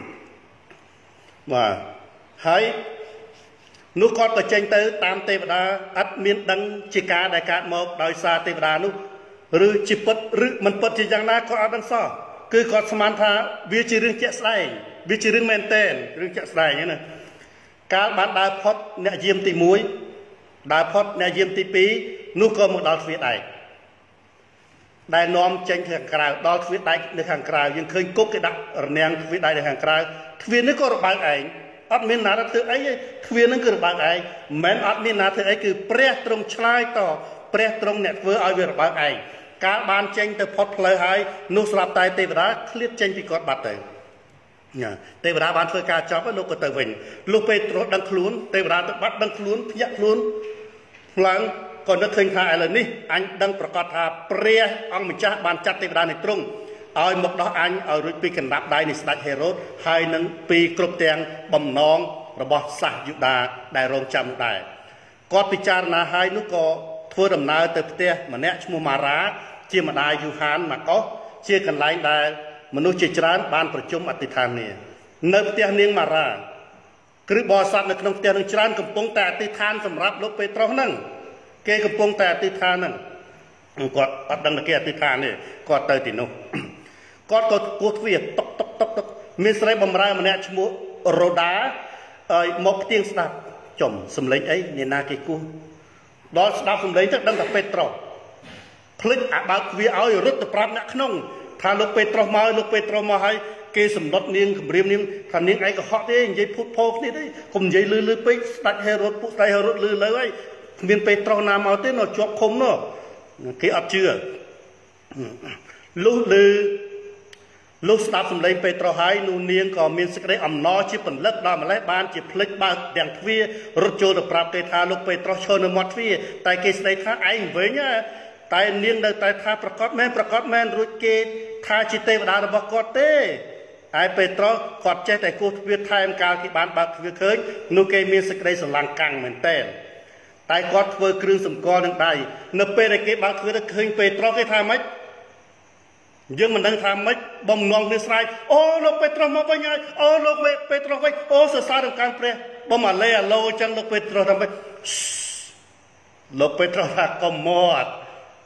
បាទហើយនោះគាត់ក៏ចេញទៅតាមទេវតាអត់មានដឹងជាការដែលកើតមកដោយសារទេវតានោះឬជាពិតឬមិនពិតជាយ៉ាងណាគាត់អត់ដឹងសោះគឺគាត់ស្មានថាវាជារឿងជាក់ស្ដែងវាជារឿងមែនទែនរឿងជាក់ស្ដែងហ្នឹងណាកាលបានដើរផុតអ្នកយាមទីមួយដើរផុតអ្នកយាមទីពីរនោះក៏មកដល់ទ្វារដែកដែលនាំចេញទៅខាងក្រៅដល់ទ្វារដែកនៅខាងក្រៅយើងឃើញគុកគេដាក់រនាំងទ្វារដែកនៅខាងក្រៅទ្វារនេះក៏របើកឯងអត់មានណាធ្វើអីទេទ្វារហ្នឹងគឺរបើកឯងមិនមែនអត់មានណាធ្វើអីគឺព្រះទ្រង់ឆ្លើយតព្រះទ្រង់អ្នកធ្វើឲ្យវារបើកឯងកាលបានចេញទៅផុតផ្លូវហើយនោះស្រាប់តែទេវតាឃ្លាតចេញពីគាត់បាត់ទៅណាទេវតាបានធ្វើការចប់ហើយលោកក៏ទៅវិញលុះពេត្រុសដឹងខ្លួនទេវតាទៅបាត់ដឹងខ្លួនភ្ញាក់ខ្លួនឡើងក៏នឹកឃើញថាឥឡូវនេះអញដឹងប្រកាសថាព្រះអង្គម្ចាស់បានចាត់ទេវតានៃទ្រង់ឲ្យមកដោះអញឲ្យរួចពីកណ្ដាប់ដៃនៃស្ដេចហេរ៉ូតហើយនឹងពីគ្រប់ទាំងបំណងរបស់សាសយូដាដែលរងចាំដែរគាត់ពិចារណាហើយនោះក៏ធ្វើដំណើរទៅផ្ទះម្នាក់ឈ្មោះម៉ារ៉ាជាម្ដាយយូហានម៉ាកុសជាកន្លែងដែលមនុស្សជាច្រើនបានប្រជុំអធិដ្ឋានគ្នានៅផ្ទះនាងម៉ារ៉ាគ្ឬបរិស័ទនៅក្នុងផ្ទះនឹងច្រើនកំពុងតែអធិដ្ឋានសម្រាប់លោកពេត្រុសហ្នឹងគេកំពុងតែអធិដ្ឋានហ្នឹងគាត់អត់ដឹងថាគេអធិដ្ឋានទេគាត់ទៅទីនោះគាត់ក៏គោះទ្វារតុកតុកតុកតុកមានស្រីបំរើម្នាក់ឈ្មោះរ៉ូដាឲ្យមកផ្ទៀងស្ដាប់ចំសំឡេងអីអ្នកណាគេគោះដល់ស្ដាប់សំឡេងទៅដឹងថាពេត្រុសភ្លេចអាបើកទ្វារឲ្យរត់ទៅប្រាប់អ្នកក្នុងថាលោកពេត្រុសមកលោកពេត្រុសមកហើយគេសម្ដុតនាងគម្រាមនាងថានាងឯងកុហកទេនិយាយភូតភោគ្នាទេកុំនិយាយលឺលឺពេកស្ដេចហេរ៉ូតពួកស្ដេចហេរ៉ូតលឺលើហើយគ្មានពេត្រុសណាមកទេនៅជាប់ឃុំនោះគេអត់ជឿលុះលឺលុះស្ដាប់សម្លេងពេត្រុសហើយនោះនាងក៏មានសេចក្តីអំណរជាពន្លឹកដល់ម្លេះបានជាភ្លេចបើកទាំងទ្វាររត់ចូលទៅប្រាប់គេថាលោកពេត្រុសឈរនៅមាត់ទ្វារតែគេស្ដីថាឯងវិញតែនាងនៅតែថាប្រកាសមែនប្រកាសមែនរួចគេថាជាទេវតារបស់គាត់ទេហើយពេត្រុសគាត់ចេះតែគោះទ្វារថែមកាលគេបានបើកទ្វារឃើញនោះគេមានសេចក្តីស្រឡាំងកាំងមែនតើតែគាត់ធ្វើគ្រឿងសម្គាល់នឹងដៃនៅពេលដែលគេបើកទ្វារទៅឃើញពេត្រុសគេថាម៉េចយើងមិនដឹងថាម៉េចបំងងគ្នាស្រែកអូលោកពេត្រុសមកវិញហើយអូលោកពេត្រុសវិញអូសរសើរដល់ការព្រះបំអាឡេអាឡូអញ្ចឹងលោកពេត្រុសថាម៉េចលោកពេត្រុសថាកុំមក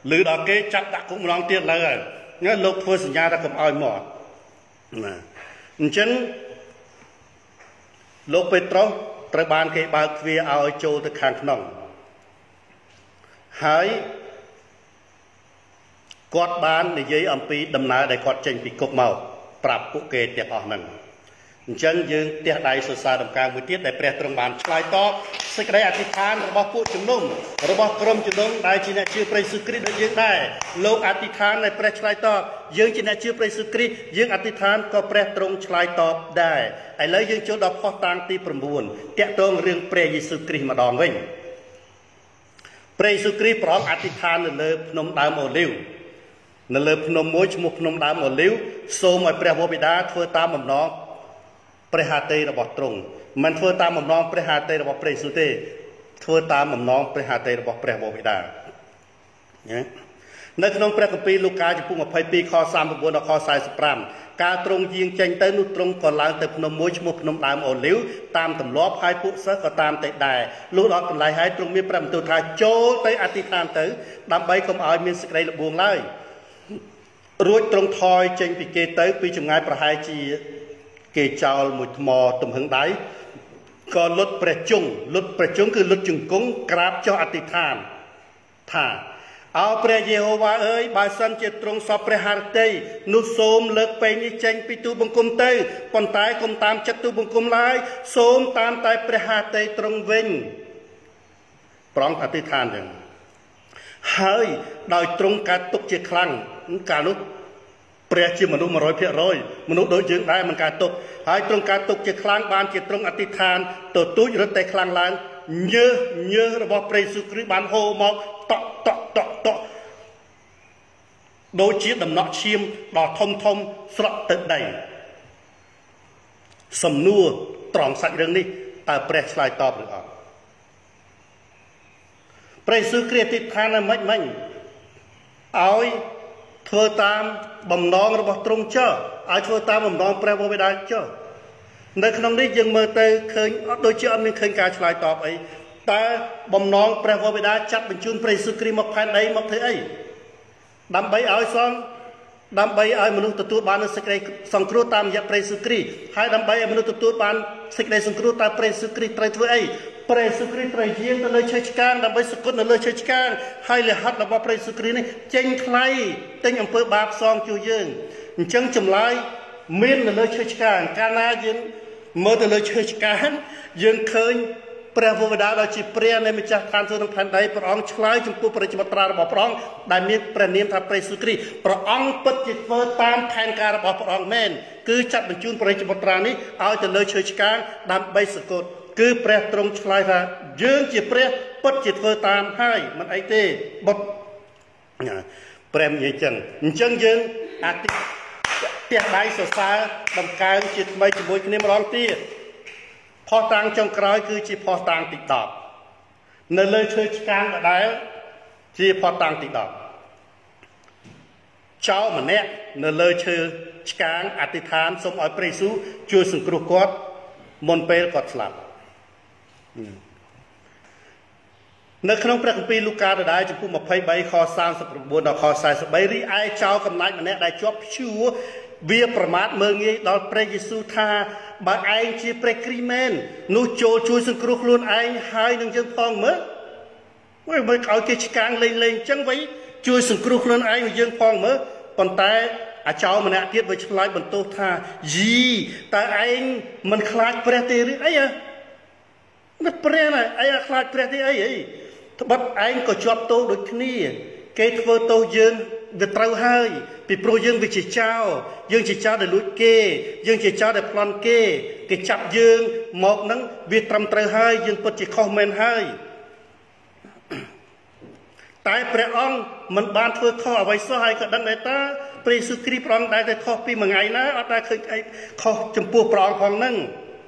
หรือดอกเกจับดักคุมร้องเตี้ยเลยงั้นลูกเพื่อสัญญาตะกบอ้อยหมดนะฉันลูกไปตรองตระบานเคบาเวียเอาโจตะคางขนมหายกอดบ้านในยัยอัมพีดำนาได้กอดเจงปีกกเมาปรับกุเกตเตียกออกนั่งฉันยืนเตียได้สุสานกลางมือเตียได้เปรียตรงบานชายตอบสิ่งใดอธิษฐานระบบผู้จุ่มนุ่มระบบกรมจุ่มนุ่มได้จีน่าชื่อพระสุคริตยืนได้โลกอธิษฐานในเปรียชายตอบยืนจีน่าชื่อพระสุคริตยืนอธิษฐานก็เปรียตรงชายตอบได้ไอ้เลยยืนโจดอกข้อต่างตีประมูลเตะตรงเรื่องเปรียสุคริตมาดองวิ่งเปรียสุคริตพร้อมอธิษฐานในเลิบนมดาวโมลิวในเลิบนมมวยชมุกนมดาวโมลิวโซมไอ้เปรียโมบิดาเพื่อตามหม่อมน้องประหารเตยระบบตรงมันเพื่อตามหม่อมน้องประหารเตยระบบเปรสุเตเพื่อตามหม่อมน้องประหารเตยระบบเปรโบวิดาเนี่ยในขนมประกปีลูกาจะพุ่งมาพายปีคอสามประบวนคอสายสปรามการตรงยิงเจงเตยนุตรงก่อนหลังเตยพนมมวยชมุพนมดามโอลิวตามตำล้อพายผู้เสือก็ตามเตยได้ลูกหลอกกันหลายหายตรงมีประตูทายโจเตยอธิษฐานเตยดำใบกลมเอามีสกไรระบวงไล่รู้ตรงทอยเจงปีเกเตยปีจงไงประหายจีเกจาลมุดมอตุ่มหึงได้ก็ลดประจุงลดประจุงคือลดจุงกงกราบเจ้าอธิษฐานท่าเอาพระเยโฮวาเอ๋ยบาสันเจตรงสอบประหารเตยนุโสมเลิกไปนิจังปิตูบังคุมเตยปนตายกุมตามจัตุบังคุมลายโสมตามตายประหารเตยตรงเว้นปรองอธิษฐานอย่างเฮ้ยโดยตรงการตกเจคลังการนุเปรียชีมนุษย์มาร้อยเพียร้อยมนุษย์โดยยืนได้มันการตกหายตรงการตกจะคลางบานจะตรงอธิษฐานตัวตุ้ยรถแต่คลางล้างเยอะเยอะระบบเปรสุคริบานโฮมอกตอกตอกตอกตอกโดยชีดำนักชิมดอกทมทมสระตึกใดสำนัวตรองสักเรื่องนี้แต่เปรชลายตอบหรือออกเปรสุคริอธิษฐานไม่ไม่เอาเพื่อตามบ่มน้องระบบตรงเจ้าอาช่วยตามบ่มน้องแปลว่าไม่ได้เจ้าในขนมนี้ยังเมื่อเตยเคยโดยเชื่อมีเคยการฉลายตอบไอ้แต่บ่มน้องแปลว่าไม่ได้จัดเป็นจุนเปรสุครีมาพันใดมาเทไอ้ดำใบเอาซองดำใบเอามนุษย์ตัวบานสกายสังครุตามยาเปรสุครีให้ดำใบเอามนุษย์ตัวบานสกายสังครุตามเปรสุครีไตรทเวไอ้เปรสุครีไตรเยี่ยมแต่เลยเชิดการดำใบสกุลแต่เลยเชิดการให้เลยฮัดระบบเปรสุครีนี่เจงใครเต็งอำเภอบาปซองจูเยิงจังจำลายเมียนแต่เลยเชิดการการนายินเมื่อแต่เลยเชิดการยังเคยเปรวดาเราจีเปรียในมิจฉาทานส่วนพันใดพระองค์ชลายจมพูปริจิตราระบบพระองค์ได้มีประเนียมทัพเปรสุครีพระองค์ปฏิเสธตามแผนการระบบพระองค์แม่นคือจัดบรรจุปริจิตรานี้เอาแต่เลยเชิดการดำใบสกุลคือเปรตรงชลายค่ะยืนจีเปรียปฏิเสธตามให้มันไอเต้บดเปรมยิ่งจังจังยืนอาทิเตียได้สสาดำการจิตไม่จมูกนี่มาลองตีพอต่างจงกร้อยคือจีพอต่างติดดอกในเลยเชิดการก็ได้จีพอต่างติดดอกเจ้ามันเนี่ยในเลยเชิดการอธิษฐานสมอเปรสุช่วยสังครุกอดมนเปรกอดสลับในขนมประกปีลูกาได้จะพูดมาไพ่ใบคอสามสับบัวดอกคอสายสบายรีไอเจ้ากำนัดมันเนี่ยได้จบชื่อเวียประมาทเมืองนี้ดอลเปรยิสุธาบางไอจีเปรกรีเมนนูโจช่วยสังครุกล้วนไอหายหนึ่งจังพองเมื่อว่าเมื่อเอาเกจการเล่งๆจังไว้ช่วยสังครุกล้วนไอหนึ่งจังพองเมื่อปนแต่อาเจ้ามันเนี่ยเทียบไปฉลายบนโต๊ะท่ายีแต่ไอมันคลาดเปรตหรือไอ้อะมันเปรตอะไรไอ้คลาดเปรตไอ้ไอ้บัดไอ้ก็ชอบโตโดยนี้เกตเฟอร์โตยืนเดือดเต้าให้ปีโปรยืนวิจิเจ้ายืนจิเจ้าได้ลุยเกยืนจิเจ้าได้พลอนเกเกจับยืนหมอกนั้นวิตรำเต้าให้ยืนปฏิคอมเมนให้ตายเปรอองมันบานเพื่อข้อไว้สหายก็ดังในตาเปรสุครีปรองได้แต่ข้อปีเมื่อไงนะอาตาเคยไอ้ข้อจมพูปรองของนั่ง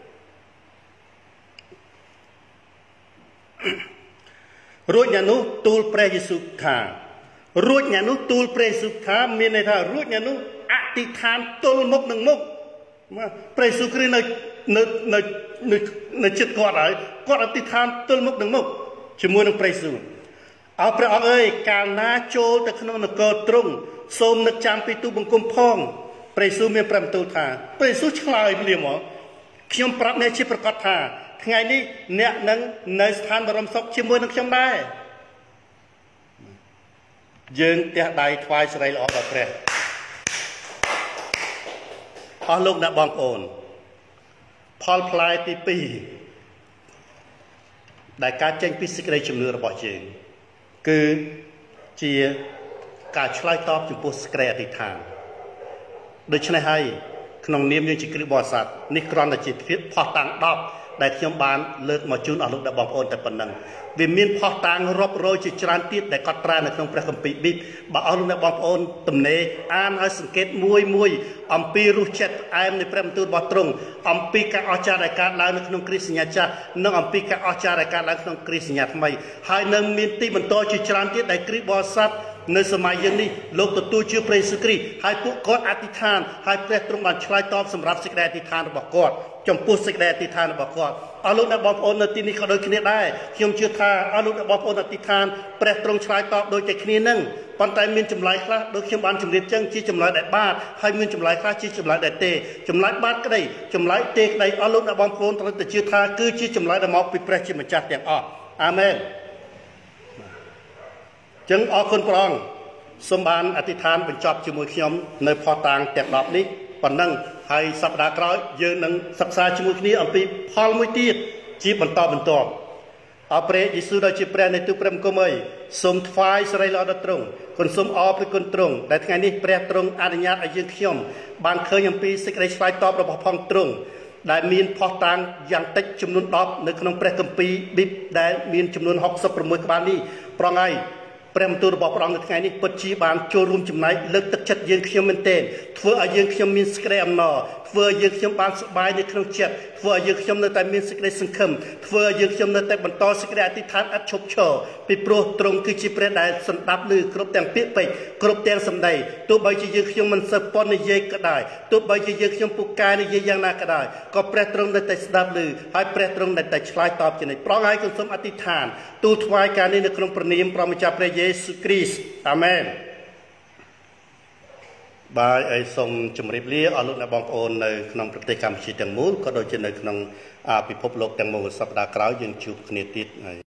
รูญญานุตูลเปรยิสุขารูญญานุตูลเปรยิสุขามีในท่ารูญญานุอธิษฐานตูลมุกหนึ่งมุกมาเปรยิสุครีในในในในในจิตกอดอะไรกอดอธิษฐานตูลมุกหนึ่งมุกจมูกหนึ่งเปรยิสุเอาព្រះអង្គអើយកាលណាចូលទៅក្នុងនគរទ្រង់សូមនឹកចាំពីទូបង្គំផងព្រះយេស៊ូវមានព្រះបន្ទូលថាព្រះយេស៊ូវឆ្លើយភ្លាមមកខ្ញុំប្រាប់អ្នកជាប្រកាសថាថ្ងៃនេះអ្នកនឹងនៅស្ថានបរមសុខជាមួយនឹងខ្ញុំដែរយើងទះដៃថ្វាយសិរីល្អដល់ព្រះអស់លោកអ្នកបងប្អូនផលផ្លែទីពីរដែលការចេញពីសេចក្តីជំនឿរបស់យើងគឺជាការឆ្លើយតបចំពោះសេចក្តីអធិដ្ឋានដូច្នេះហើយក្នុងនាមយើងជាគ្រិស្តបរិស័ទនេះគ្រាន់តែជាភាពផុសតាំងដប់ដែលខ្ញុំបានលើកមកជូនអស់លោកអ្នកបងប្អូនតែប៉ុណ្ណឹងវាមានផុសតាំងរាប់រយជាច្រើនទៀតដែលកត់ត្រានៅក្នុងព្រះគម្ពីរប៊ីបបើអស់លោកអ្នកបងប្អូនទំនេរអានឲ្យសង្កេតមួយមួយអំពីរសជាតិផ្អែមនៃព្រះបន្ទូលរបស់ទ្រង់អំពីការអស្ចារ្យដែលកើតឡើងនៅក្នុងគ្រិស្តសញ្ញាចាស់និងអំពីការអស្ចារ្យដែលកើតឡើងក្នុងគ្រិស្តសញ្ញាថ្មីហើយនៅមានទីបន្តជាច្រើនទៀតដែលគ្រិស្តបរិស័ទនៅសម័យយើងនេះលោកទទួលជឿព្រះយេស៊ូវគ្រីស្ទហើយពួកគាត់អធិដ្ឋានហើយព្រះទ្រង់បានឆ្លើយតបសម្រាប់សេចក្តីអធិដ្ឋានរបស់គាត់ចំពោះសេចក្តីអធិដ្ឋានរបស់គាត់អស់លោកអ្នកបងប្អូននៅទីនេះក៏ដូចគ្នាដែរខ្ញុំជឿថាអស់លោកអ្នកបងប្អូនអធិដ្ឋានព្រះទ្រង់ឆ្លើយតបដូចតែគ្នានឹងប៉ុន្តែមានចម្លើយខ្លះដូចខ្ញុំបានជម្រាបចឹងជាចម្លើយដែលបាទហើយមានចម្លើយខ្លះជាចម្លើយដែលទេចម្លើយបាទក្តីចម្លើយទេក្តីអស់លោកអ្នកបងប្អូនត្រូវតែជឿថាគឺជាចម្លើយដែលមកពីព្រះជាម្ចាស់ទាំងអស់អាមែនចឹងអរគុណព្រះអង្គសូមបានអធិដ្ឋានបញ្ចប់ជាមួយខ្ញុំនៅផុសតាងទាំងដប់នេះប៉ុណ្ណឹងហើយសប្តាហ៍ក្រោយយើងនឹងសិក្សាជាមួយគ្នាអំពីផលមួយទៀតជាបន្តបន្ទាប់អរព្រះយេស៊ូវដែលជាព្រះនៃទូព្រះបង្គំអើយសូមថ្វាយសិរីល្អដល់ទ្រង់គុណសូមអរព្រះគុណទ្រង់ដែលថ្ងៃនេះព្រះទ្រង់អនុញ្ញាតឲ្យយើងខ្ញុំបានឃើញអំពីសេចក្តីឆ្លើយតបរបស់ផងទ្រង់ដែលមានផុសតាងយ៉ាងតិចចំនួនដប់នៅក្នុងព្រះគម្ពីរប៊ីបដែលមានចំនួនហុកសិបប្រាំមួយក្បាលនេះប្រងហើយព្រះបន្ទូលរបស់ព្រះអង្គនៅថ្ងៃនេះពិតជាបានចូលរួមចំណែកលើកទឹកចិត្តយើងខ្ញុំមែនទែនធ្វើឲ្យយើងខ្ញុំមានសេចក្តីអំណរធ្វើឲ្យយើងខ្ញុំបានសប្បាយនៅក្នុងចិត្តធ្វើឲ្យយើងខ្ញុំនៅតែមានសេចក្តីសង្ឃឹមធ្វើឲ្យយើងខ្ញុំនៅតែបន្តសេចក្តីអធិដ្ឋានឥតឈប់ឈរពីព្រោះទ្រង់គឺជាព្រះដែលសន្តាប់ឮគ្រប់ទាំងពាក្យពេចន៍គ្រប់ទាំងសម្ដីទោះបីជាយើងខ្ញុំមិនសូវប៉ុននិយាយក៏ដោយទោះបីជាយើងខ្ញុំពូកែនិយាយយ៉ាងណាក៏ដោយក៏ព្រះទ្រង់នៅតែស្ដាប់ឮហើយព្រះទ្រង់នៅតែឆ្លើយតបជានិច្ចប្រងហើយខ្ញុំសូមអធិដ្ឋានទូលថ្វាយការនេះនៅក្នុងព្រះនាមព្រះម្ចាស់ព្រះយេស៊ូវគ្រីស្ទអាមែនបាទហើយសូមជម្រាបលាអស់លោកអ្នកបងប្អូននៅក្នុងប្រទេសកម្ពុជាទាំងមូលក៏ដូចជានៅក្នុងពិភពលោកទាំងមូលសប្តាហ៍ក្រោយយើងជួបគ្នាទៀតហើយ